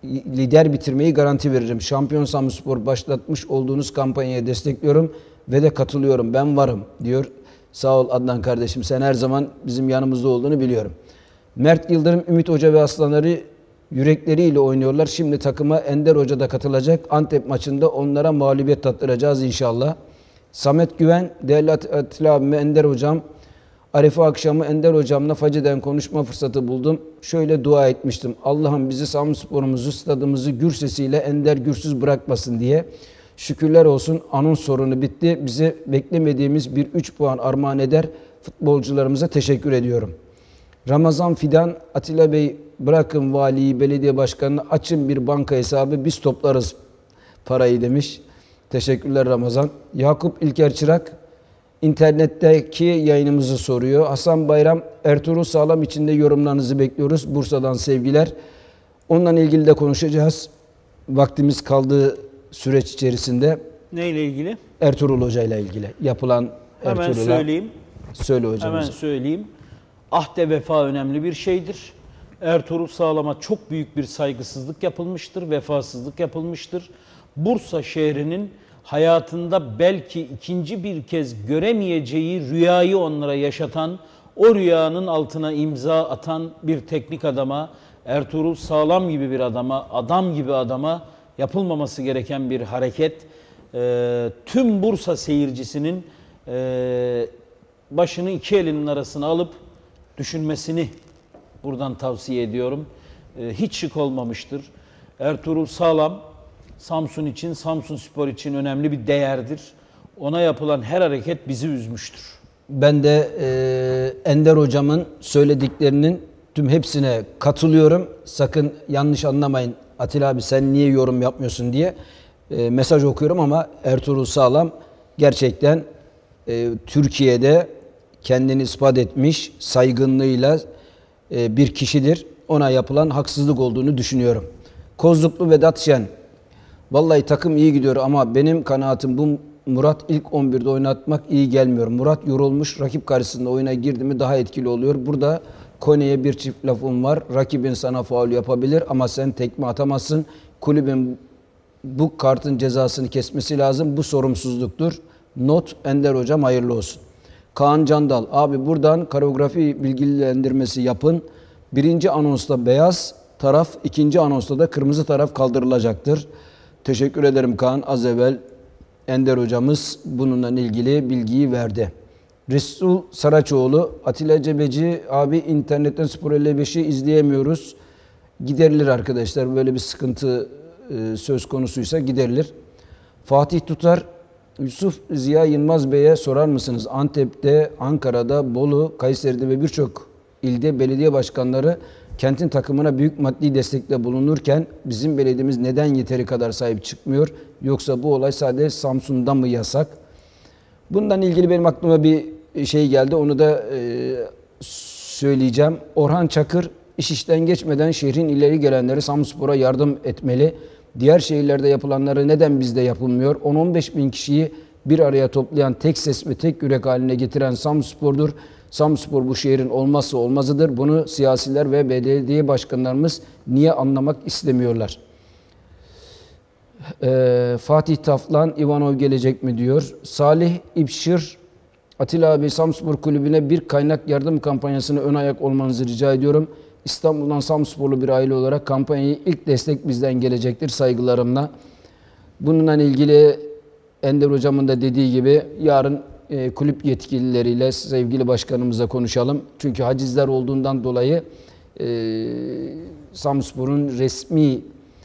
lider bitirmeyi garanti veririm. Şampiyon Samsunspor başlatmış olduğunuz kampanyaya destekliyorum ve de katılıyorum. Ben varım diyor. Sağ ol Adnan kardeşim. Sen her zaman bizim yanımızda olduğunu biliyorum. Mert Yıldırım, Ümit Hoca ve aslanları yürekleriyle oynuyorlar. Şimdi takıma Ender Hoca da katılacak. Antep maçında onlara mağlubiyet tattıracağız inşallah. Samet Güven, değerli Atilla abime, Ender Hocam, Arife akşamı Ender Hocam'la Face'den konuşma fırsatı buldum. Şöyle dua etmiştim. Allah'ım bizi Samsunspor'umuzu, stadımızı gür sesiyle Ender Gürsüz bırakmasın diye. Şükürler olsun anons sorunu bitti. Bize beklemediğimiz bir 3 puan armağan eder. Futbolcularımıza teşekkür ediyorum. Ramazan Fidan, Atilla Bey bırakın valiyi, belediye başkanını, açın bir banka hesabı, biz toplarız parayı demiş. Teşekkürler Ramazan. Yakup İlker Çırak, İnternetteki yayınımızı soruyor. Hasan Bayram, Ertuğrul Sağlam için de yorumlarınızı bekliyoruz. Bursa'dan sevgiler. Onunla ilgili de konuşacağız. Vaktimiz kaldığı süreç içerisinde. Neyle ilgili? Ertuğrul Hoca ile ilgili. Yapılan Hemen söyleyeyim. Söyle hocam. Hemen söyleyeyim. Ahde vefa önemli bir şeydir. Ertuğrul Sağlam'a çok büyük bir saygısızlık yapılmıştır, vefasızlık yapılmıştır. Bursa şehrinin hayatında belki ikinci bir kez göremeyeceği rüyayı onlara yaşatan, o rüyanın altına imza atan bir teknik adama, Ertuğrul Sağlam gibi bir adama, adam gibi adama yapılmaması gereken bir hareket. Tüm Bursa seyircisinin başını iki elinin arasına alıp düşünmesini buradan tavsiye ediyorum. Hiç şık olmamıştır. Ertuğrul Sağlam, Samsun için, Samsunspor için önemli bir değerdir. Ona yapılan her hareket bizi üzmüştür. Ben de Ender hocamın söylediklerinin tüm hepsine katılıyorum. Sakın yanlış anlamayın. Atilla abi sen niye yorum yapmıyorsun diye mesaj okuyorum ama Ertuğrul Sağlam gerçekten Türkiye'de kendini ispat etmiş saygınlığıyla bir kişidir. Ona yapılan haksızlık olduğunu düşünüyorum. Kozluklu Vedat Şen, vallahi takım iyi gidiyor ama benim kanaatim bu Murat ilk 11'de oynatmak iyi gelmiyor. Murat yorulmuş, rakip karşısında oyuna girdi mi daha etkili oluyor. Burada Kone'ye bir çift lafım var. Rakibin sana faul yapabilir ama sen tekme atamazsın. Kulübün bu kartın cezasını kesmesi lazım. Bu sorumsuzluktur. Not Ender hocam hayırlı olsun. Kaan Candal, abi buradan koreografi bilgilendirmesi yapın. Birinci anonsta beyaz taraf, ikinci anonsta da kırmızı taraf kaldırılacaktır. Teşekkür ederim Kaan. Az evvel Ender hocamız bununla ilgili bilgiyi verdi. Resul Saraçoğlu, Atilla Cebeci, abi internetten Spor 55'i izleyemiyoruz. Giderilir arkadaşlar. Böyle bir sıkıntı söz konusuysa giderilir. Fatih Tutar, Yusuf Ziya Yılmaz Bey'e sorar mısınız? Antep'te, Ankara'da, Bolu, Kayseri'de ve birçok ilde belediye başkanları kentin takımına büyük maddi destekle bulunurken bizim belediyemiz neden yeteri kadar sahip çıkmıyor? Yoksa bu olay sadece Samsun'da mı yasak? Bundan ilgili benim aklıma bir şey geldi. Onu da söyleyeceğim. Orhan Çakır, iş işten geçmeden şehrin ileri gelenleri Samsunspor'a yardım etmeli. Diğer şehirlerde yapılanları neden bizde yapılmıyor? 10-15 bin kişiyi bir araya toplayan, tek ses ve tek yürek haline getiren Samsunspor'dur. Samsunspor bu şehrin olmazsa olmazıdır. Bunu siyasiler ve belediye başkanlarımız niye anlamak istemiyorlar? Fatih Taflan, Ivanov gelecek mi diyor. Salih İpşir, Atilla abi Samsunspor Kulübü'ne bir kaynak yardım kampanyasına ön ayak olmanızı rica ediyorum. İstanbul'dan Samsunsporlu bir aile olarak kampanyayı ilk destek bizden gelecektir saygılarımla. Bununla ilgili Ender hocamın da dediği gibi yarın kulüp yetkilileriyle sevgili başkanımızla konuşalım. Çünkü hacizler olduğundan dolayı Samsunspor'un resmi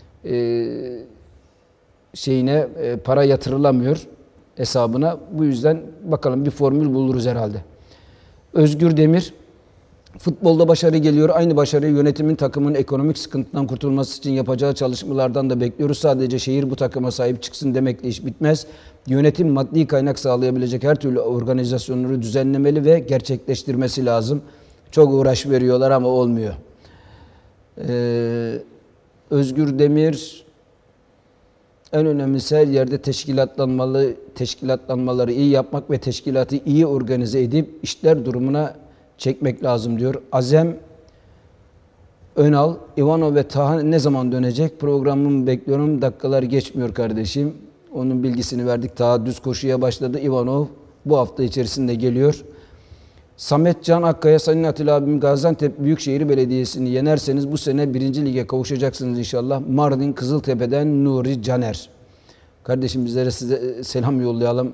şeyine para yatırılamıyor hesabına. Bu yüzden bakalım bir formül buluruz herhalde. Özgür Demir, futbolda başarı geliyor. Aynı başarıyı yönetimin takımın ekonomik sıkıntıdan kurtulması için yapacağı çalışmalardan da bekliyoruz. Sadece şehir bu takıma sahip çıksın demekle iş bitmez. Yönetim maddi kaynak sağlayabilecek her türlü organizasyonları düzenlemeli ve gerçekleştirmesi lazım. Çok uğraş veriyorlar ama olmuyor. Özgür Demir, en önemlisi her yerde teşkilatlanmaları iyi yapmak ve teşkilatı iyi organize edip işler durumuna çekmek lazım diyor. Azem Önal, Ivanov ve Taha ne zaman dönecek? Programımı bekliyorum. Dakikalar geçmiyor kardeşim. Onun bilgisini verdik. Taha düz koşuya başladı. Ivanov bu hafta içerisinde geliyor. Samet Can Akkaya, Sayın Atilla abim, Gaziantep Büyükşehir Belediyesi'ni yenerseniz bu sene 1. Lige kavuşacaksınız inşallah. Mardin Kızıltepe'den Nuri Caner. Kardeşim bizlere size selam yollayalım.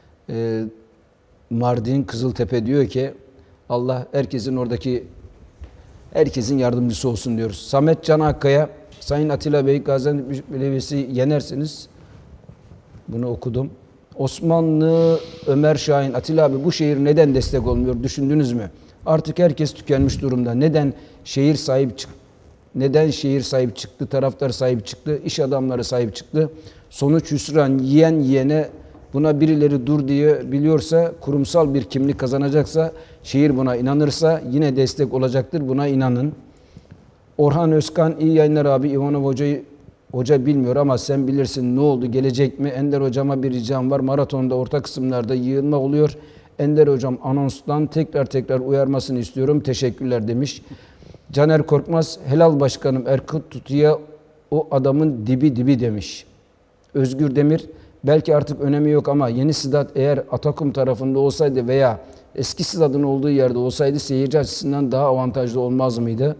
Mardin Kızıltepe diyor ki Allah herkesin oradaki herkesin yardımcısı olsun diyoruz. Samet Can Akkaya, Sayın Atilla Bey, Gaziantep Büyükşehir Belediyesi yenerseniz, bunu okudum. Osmanlı Ömer Şahin, Atilla abi bu şehir neden destek olmuyor düşündünüz mü? Artık herkes tükenmiş durumda. Neden şehir sahip çıktı, taraftar sahip çıktı, iş adamları sahip çıktı. Sonuç hüsran, yiyen yiyene, buna birileri dur diye biliyorsa, kurumsal bir kimlik kazanacaksa, şehir buna inanırsa yine destek olacaktır. Buna inanın. Orhan Özkan, iyi yayınlar abi. Ivanov Hoca bilmiyor ama sen bilirsin, ne oldu, gelecek mi? Ender hocama bir ricam var. Maratonda orta kısımlarda yığılma oluyor. Ender hocam anonstan tekrar uyarmasını istiyorum. Teşekkürler demiş. Caner Korkmaz, helal başkanım Erkut Tutu'ya o adamın dibi demiş. Özgür Demir, belki artık önemi yok ama yeni stat eğer Atakum tarafında olsaydı veya eski stadın olduğu yerde olsaydı seyirci açısından daha avantajlı olmaz mıydı?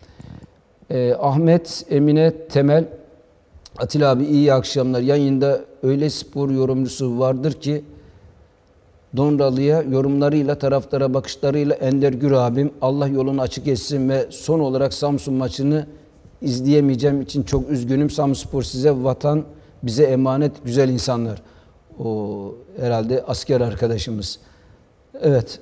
Ahmet Emine Temel, Atilla abi iyi akşamlar. Yayında öyle spor yorumcusu vardır ki Donralı'ya yorumlarıyla, taraftara bakışlarıyla Ender Gür abim, Allah yolunu açık etsin ve son olarak Samsun maçını izleyemeyeceğim için çok üzgünüm. Samspor size, vatan bize emanet, güzel insanlar. O herhalde asker arkadaşımız. Evet.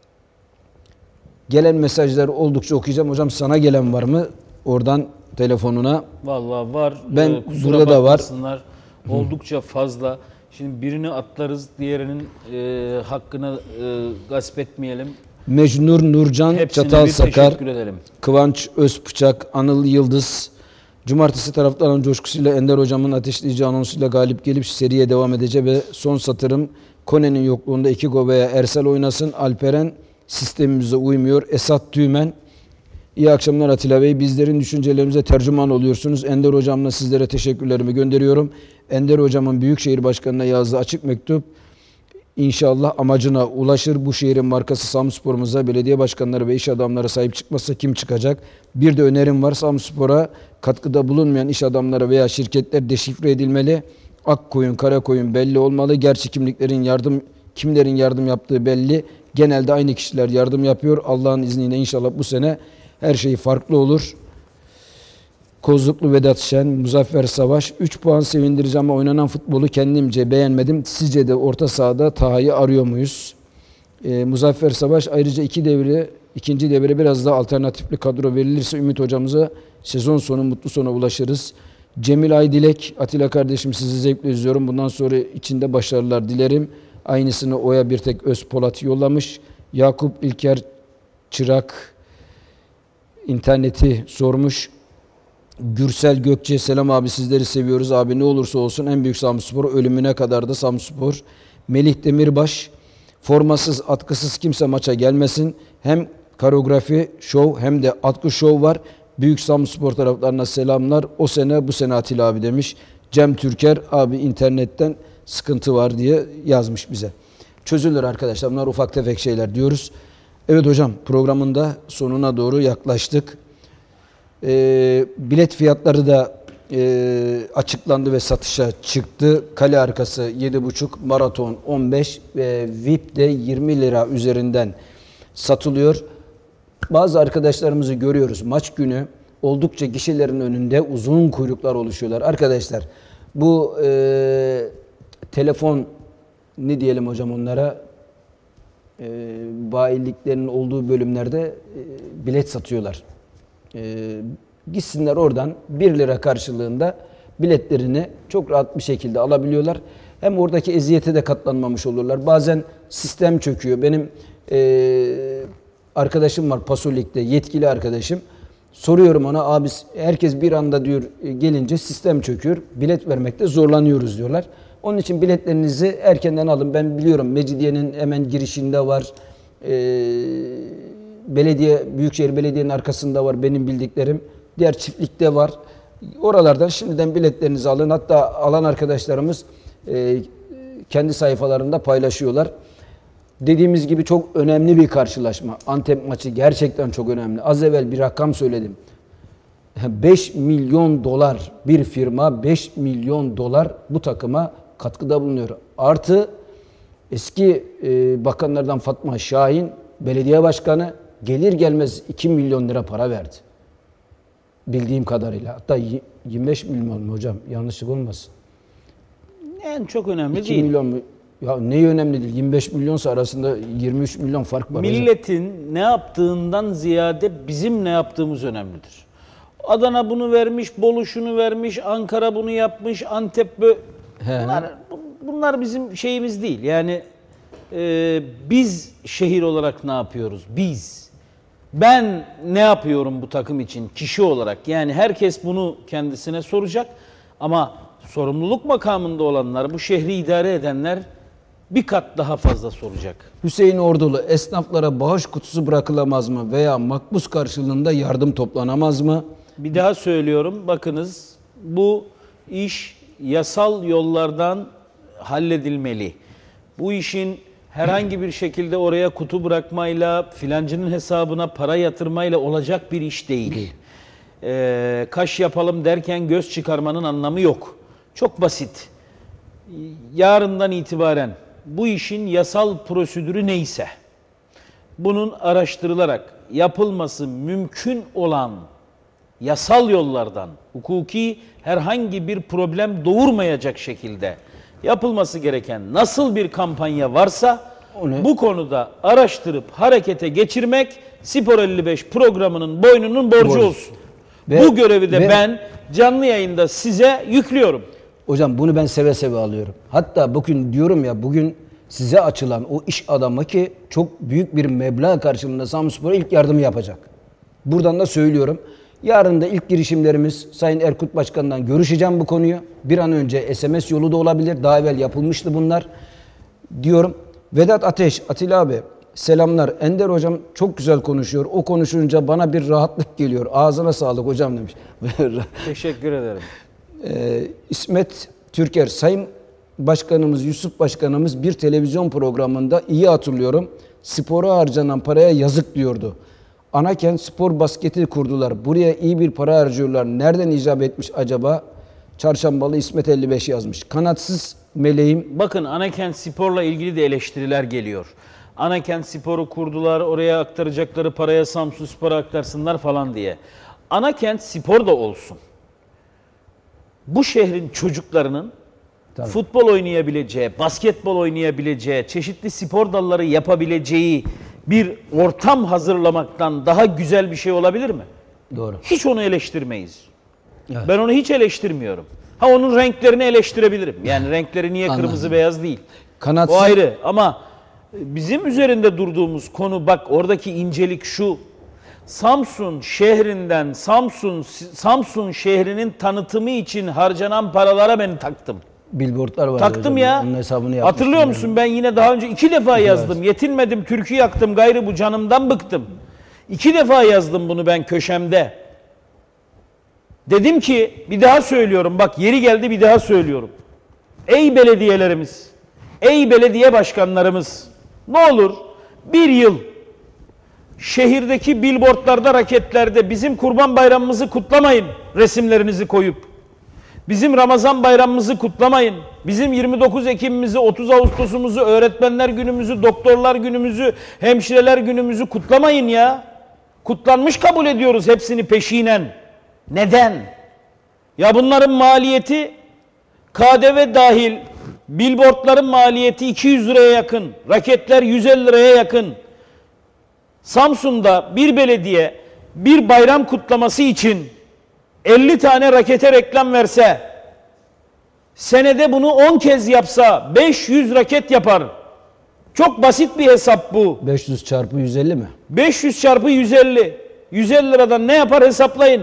Gelen mesajlar oldukça okuyacağım. Hocam sana gelen var mı? Oradan telefonuna. Vallahi var. Ben burada da var. Oldukça fazla. Şimdi birini atlarız, diğerinin hakkını gasp etmeyelim. Mecnur Nurcan Hepsine Çatalsakar, edelim. Kıvanç Özbıçak, Anıl Yıldız. Cumartesi taraftarın coşkusuyla Ender hocamın ateşleyici anonsuyla galip gelip seriye devam edecek ve son satırım Kone'nin yokluğunda 2 gol veya Ersel oynasın. Alperen sistemimize uymuyor. Esat Tümen. İyi akşamlar Atilla Bey. Bizlerin düşüncelerimize tercüman oluyorsunuz. Ender hocamla sizlere teşekkürlerimi gönderiyorum. Ender hocamın Büyükşehir Başkanı'na yazdığı açık mektup İnşallah amacına ulaşır. Bu şehrin markası Samspor'umuza belediye başkanları ve iş adamları sahip çıkmazsa kim çıkacak? Bir de önerim var. Samspor'a katkıda bulunmayan iş adamları veya şirketler deşifre edilmeli. Ak koyun, kara koyun belli olmalı. Gerçi kimlerin yardım yaptığı belli. Genelde aynı kişiler yardım yapıyor. Allah'ın izniyle inşallah bu sene her şey farklı olur. Kozluklu Vedat Şen, Muzaffer Savaş. 3 puan sevindirici ama oynanan futbolu kendimce beğenmedim. Sizce de orta sahada Taha'yı arıyor muyuz? Muzaffer Savaş, ayrıca ikinci devre biraz daha alternatifli kadro verilirse Ümit hocamıza sezon sonu mutlu sona ulaşırız. Cemil Aydilek, Atilla kardeşim sizi zevkle izliyorum. Bundan sonra içinde başarılar dilerim. Aynısını Oya Birtek Özpolat yollamış. Yakup İlker Çırak interneti sormuş. Gürsel Gökçe, selam abi sizleri seviyoruz. Abi ne olursa olsun en büyük Samspor, ölümüne kadar da Samspor. Melih Demirbaş, formasız atkısız kimse maça gelmesin. Hem koreografi şov hem de atkı şov var. Büyük Samspor taraftarına selamlar. O sene bu sene Atilla abi demiş. Cem Türker abi internetten sıkıntı var diye yazmış bize. Çözülür arkadaşlar, bunlar ufak tefek şeyler diyoruz. Evet hocam, programın da sonuna doğru yaklaştık. Bilet fiyatları da açıklandı ve satışa çıktı. Kale arkası 7,5, maraton 15 ve VIP de 20 lira üzerinden satılıyor. Bazı arkadaşlarımızı görüyoruz. Maç günü oldukça gişelerin önünde uzun kuyruklar oluşuyorlar. Arkadaşlar bu telefon ne diyelim hocam onlara, bayiliklerin olduğu bölümlerde bilet satıyorlar. Gitsinler oradan 1 lira karşılığında biletlerini çok rahat bir şekilde alabiliyorlar. Hem oradaki eziyete de katlanmamış olurlar. Bazen sistem çöküyor. Benim arkadaşım var Pasolik'te, yetkili arkadaşım. Soruyorum ona, abi herkes bir anda diyor gelince sistem çöküyor. Bilet vermekte zorlanıyoruz diyorlar. Onun için biletlerinizi erkenden alın. Ben biliyorum Mecidiye'nin hemen girişinde var. Büyükşehir Belediye'nin arkasında var benim bildiklerim. Diğer çiftlikte var. Oralardan şimdiden biletlerinizi alın. Hatta alan arkadaşlarımız kendi sayfalarında paylaşıyorlar. Dediğimiz gibi çok önemli bir karşılaşma. Antep maçı gerçekten çok önemli. Az evvel bir rakam söyledim. 5 milyon dolar bir firma 5 milyon dolar bu takıma katkıda bulunuyor. Artı eski bakanlardan Fatma Şahin belediye başkanı gelir gelmez 2 milyon lira para verdi. Bildiğim kadarıyla. Hatta 25 milyon mu hocam? Yanlışlık olmasın. En çok önemli 2 değil. milyon mu? Ya ne önemli değil? 25 milyonsa arasında 23 milyon fark var. Milletin ne yaptığından ziyade bizim ne yaptığımız önemlidir. Adana bunu vermiş, Bolu şunu vermiş, Ankara bunu yapmış, Antep böyle. Bunlar bizim şeyimiz değil. Yani biz şehir olarak ne yapıyoruz? Ben ne yapıyorum bu takım için kişi olarak? Yani herkes bunu kendisine soracak. Ama sorumluluk makamında olanlar, bu şehri idare edenler bir kat daha fazla soracak. Hüseyin Ordulu, esnaflara bağış kutusu bırakılamaz mı veya makbuz karşılığında yardım toplanamaz mı? Bir daha söylüyorum, bakınız bu iş yasal yollardan halledilmeli. Bu işin herhangi bir şekilde oraya kutu bırakmayla, filancının hesabına para yatırmayla olacak bir iş değil. Kaş yapalım derken göz çıkarmanın anlamı yok. Çok basit. Yarından itibaren bu işin yasal prosedürü neyse, bunun araştırılarak yapılması mümkün olan yasal yollardan, hukuki herhangi bir problem doğurmayacak şekilde yapılması gereken nasıl bir kampanya varsa bu konuda araştırıp harekete geçirmek Spor 55 programının boynunun borcu olsun. Bu görevi de ben canlı yayında size yüklüyorum. Hocam bunu ben seve seve alıyorum. Hatta bugün diyorum ya, bugün size açılan o iş adamı ki çok büyük bir meblağ karşılığında Samsunspor'a ilk yardımı yapacak. Buradan da söylüyorum. Yarın da ilk girişimlerimiz Sayın Erkut Başkan'dan görüşeceğim bu konuyu. Bir an önce SMS yolu da olabilir. Daha evvel yapılmıştı bunlar. Diyorum. Vedat Ateş, Atilla abi selamlar. Ender hocam çok güzel konuşuyor. O konuşunca bana bir rahatlık geliyor. Ağzına sağlık hocam demiş. Teşekkür ederim. İsmet Türker, Sayın Başkanımız Yusuf Başkanımız bir televizyon programında iyi hatırlıyorum. Spora harcanan paraya yazık diyordu. Anakent spor basketi kurdular. Buraya iyi bir para harcıyorlar. Nereden icap etmiş acaba? Çarşambalı İsmet 55 yazmış. Kanatsız meleğim. Bakın Anakent Spor'la ilgili de eleştiriler geliyor. Anakent Spor'u kurdular, oraya aktaracakları paraya Samsun Spor'a aktarsınlar falan diye. Anakent Spor da olsun. Bu şehrin çocuklarının futbol oynayabileceği, basketbol oynayabileceği, çeşitli spor dalları yapabileceği bir ortam hazırlamaktan daha güzel bir şey olabilir mi? Doğru. Hiç onu eleştirmeyiz. Evet. Ben onu hiç eleştirmiyorum. Ha, onun renklerini eleştirebilirim. Yani renkleri niye kırmızı beyaz değil? Kanatsız... O ayrı ama bizim üzerinde durduğumuz konu, bak oradaki incelik şu. Samsun şehrinden, Samsun şehrinin tanıtımı için harcanan paralara ben taktım. Billboardlar var. Taktım hocam. ya. Onun hesabını Hatırlıyor musun? Ben yine daha önce 2 defa yazdım. Yetinmedim, türkü yaktım, gayrı bu canımdan bıktım. 2 defa yazdım bunu ben köşemde. Dedim ki, bir daha söylüyorum, bak yeri geldi bir daha söylüyorum. Ey belediyelerimiz, ey belediye başkanlarımız, ne olur bir yıl şehirdeki billboardlarda, raketlerde bizim Kurban Bayramımızı kutlamayın resimlerinizi koyup. Bizim Ramazan Bayramımızı kutlamayın. Bizim 29 Ekim'imizi, 30 Ağustos'umuzu, Öğretmenler Günümüzü, Doktorlar Günümüzü, Hemşireler Günümüzü kutlamayın ya. Kutlanmış kabul ediyoruz hepsini peşinen. Neden? Ya bunların maliyeti KDV dahil, billboardların maliyeti 200 liraya yakın, raketler 150 liraya yakın. Samsun'da bir belediye bir bayram kutlaması için 50 tane rakete reklam verse, senede bunu 10 kez yapsa 500 raket yapar. Çok basit bir hesap bu. 500 çarpı 150 mi? 500 çarpı 150. 150 liradan ne yapar hesaplayın.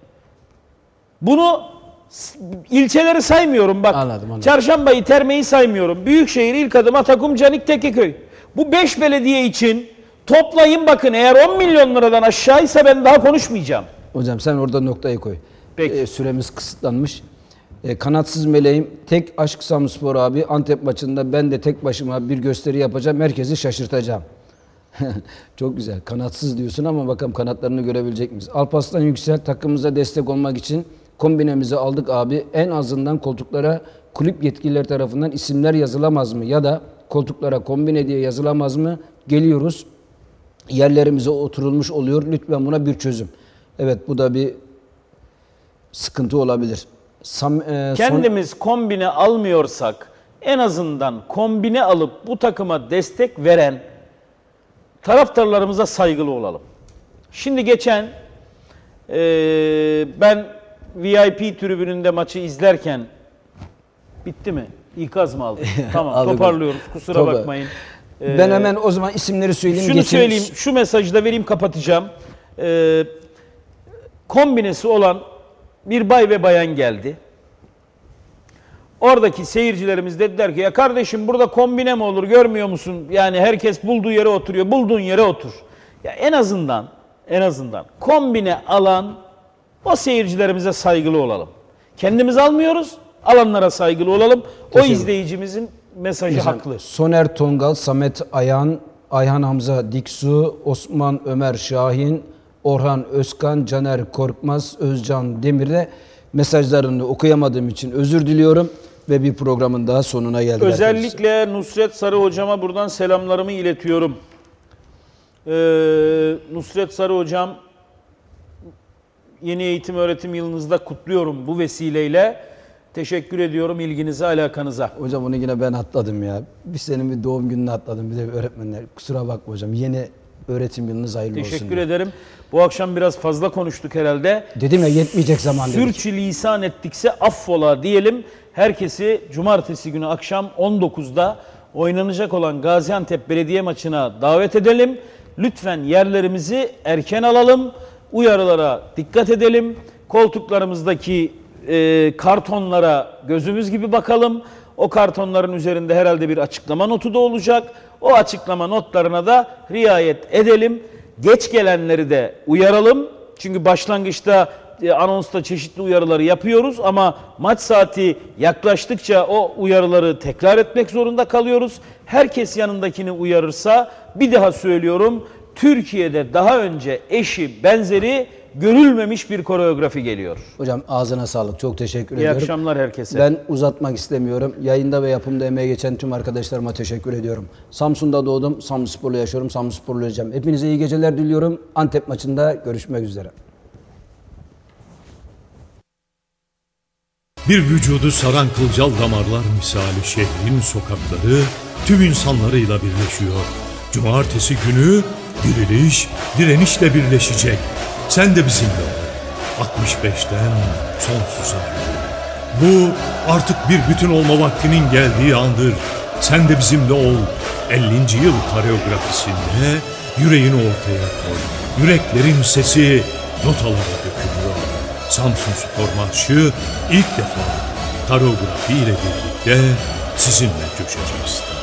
Bunu ilçeleri saymıyorum bak. Anladım. Çarşambayı, Terme'yi saymıyorum. Büyükşehir, İlkadım, Atakum, Canik, Tekeköy. Bu 5 belediye için Toplayın bakın, eğer 10 milyon liradan aşağıysa ben daha konuşmayacağım. Hocam sen orada noktayı koy. Peki. Süremiz kısıtlanmış. Kanatsız meleğim, tek aşk Samspor abi. Antep maçında ben de tek başıma bir gösteri yapacağım. Herkesi şaşırtacağım. Çok güzel. Kanatsız diyorsun ama bakalım kanatlarını görebilecek miyiz? Alparslan Yüksel, takımımıza destek olmak için kombinemizi aldık abi. En azından koltuklara kulüp yetkilileri tarafından isimler yazılamaz mı? Ya da koltuklara kombine diye yazılamaz mı? Geliyoruz. Yerlerimize oturulmuş oluyor. Lütfen buna bir çözüm. Evet, bu da bir sıkıntı olabilir. Kendimiz kombine almıyorsak en azından kombine alıp bu takıma destek veren taraftarlarımıza saygılı olalım. Şimdi geçen ben VIP tribününde maçı izlerken bitti mi? İkaz mı aldım? Tamam, toparlıyoruz. Kusura bakmayın. Ben hemen o zaman isimleri söyleyeyim. Şunu söyleyeyim, şu mesajı da vereyim, kapatacağım. Kombinesi olan bir bay ve bayan geldi. Oradaki seyircilerimiz dediler ki ya kardeşim burada kombine mi olur, görmüyor musun? Yani herkes bulduğu yere oturuyor. Bulduğun yere otur. Ya en azından kombine alan o seyircilerimize saygılı olalım. Kendimiz almıyoruz, alanlara saygılı olalım. O izleyicimizin mesajı haklı. Soner Tongal, Samet Ayhan, Ayhan Hamza Diksu, Osman Ömer Şahin, Orhan Özkan, Caner Korkmaz, Özcan Demir'e mesajlarını okuyamadığım için özür diliyorum ve bir programın daha sonuna geldik. Özellikle arkadaşlar. Nusret Sarı hocama buradan selamlarımı iletiyorum. Nusret Sarı hocam, yeni eğitim öğretim yılınızda kutluyorum bu vesileyle. Teşekkür ediyorum ilginize, alakanıza. Hocam onu yine ben atladım ya. Senin bir doğum gününü atladım, bir de bir öğretmenler. Kusura bakma hocam. Yeni öğretim yılınız hayırlı olsun. Teşekkür ederim. Bu akşam biraz fazla konuştuk herhalde. Dedim ya, yetmeyecek zaman dedik. Sürçülisan ettikse affola diyelim. Herkesi cumartesi günü akşam 19'da oynanacak olan Gaziantep Belediye maçına davet edelim. Lütfen yerlerimizi erken alalım. Uyarılara dikkat edelim. Koltuklarımızdaki kartonlara gözümüz gibi bakalım. O kartonların üzerinde herhalde bir açıklama notu da olacak. O açıklama notlarına da riayet edelim. Geç gelenleri de uyaralım. Çünkü başlangıçta anonsta çeşitli uyarıları yapıyoruz ama maç saati yaklaştıkça o uyarıları tekrar etmek zorunda kalıyoruz. Herkes yanındakini uyarırsa, bir daha söylüyorum, Türkiye'de daha önce eşi benzeri görülmemiş bir koreografi geliyor. Hocam ağzına sağlık. Çok teşekkür ediyorum. İyi akşamlar herkese. Ben uzatmak istemiyorum. Yayında ve yapımda emeği geçen tüm arkadaşlarıma teşekkür ediyorum. Samsun'da doğdum. Samsunspor'la yaşıyorum. Samsunspor'la olacağım. Hepinize iyi geceler diliyorum. Antep maçında görüşmek üzere. Bir vücudu saran kılcal damarlar misali şehrin sokakları tüm insanlarıyla birleşiyor. Cumartesi günü diriliş, direnişle birleşecek. Sen de bizimle ol. 65'ten sonsuza. Bu artık bir bütün olma vaktinin geldiği andır. Sen de bizimle ol. 50. yıl koreografisinde yüreğini ortaya koy. Yüreklerin sesi notalara dökülüyor. Samsunspor Marşı ilk defa koreografi ile birlikte sizinle coşacağız.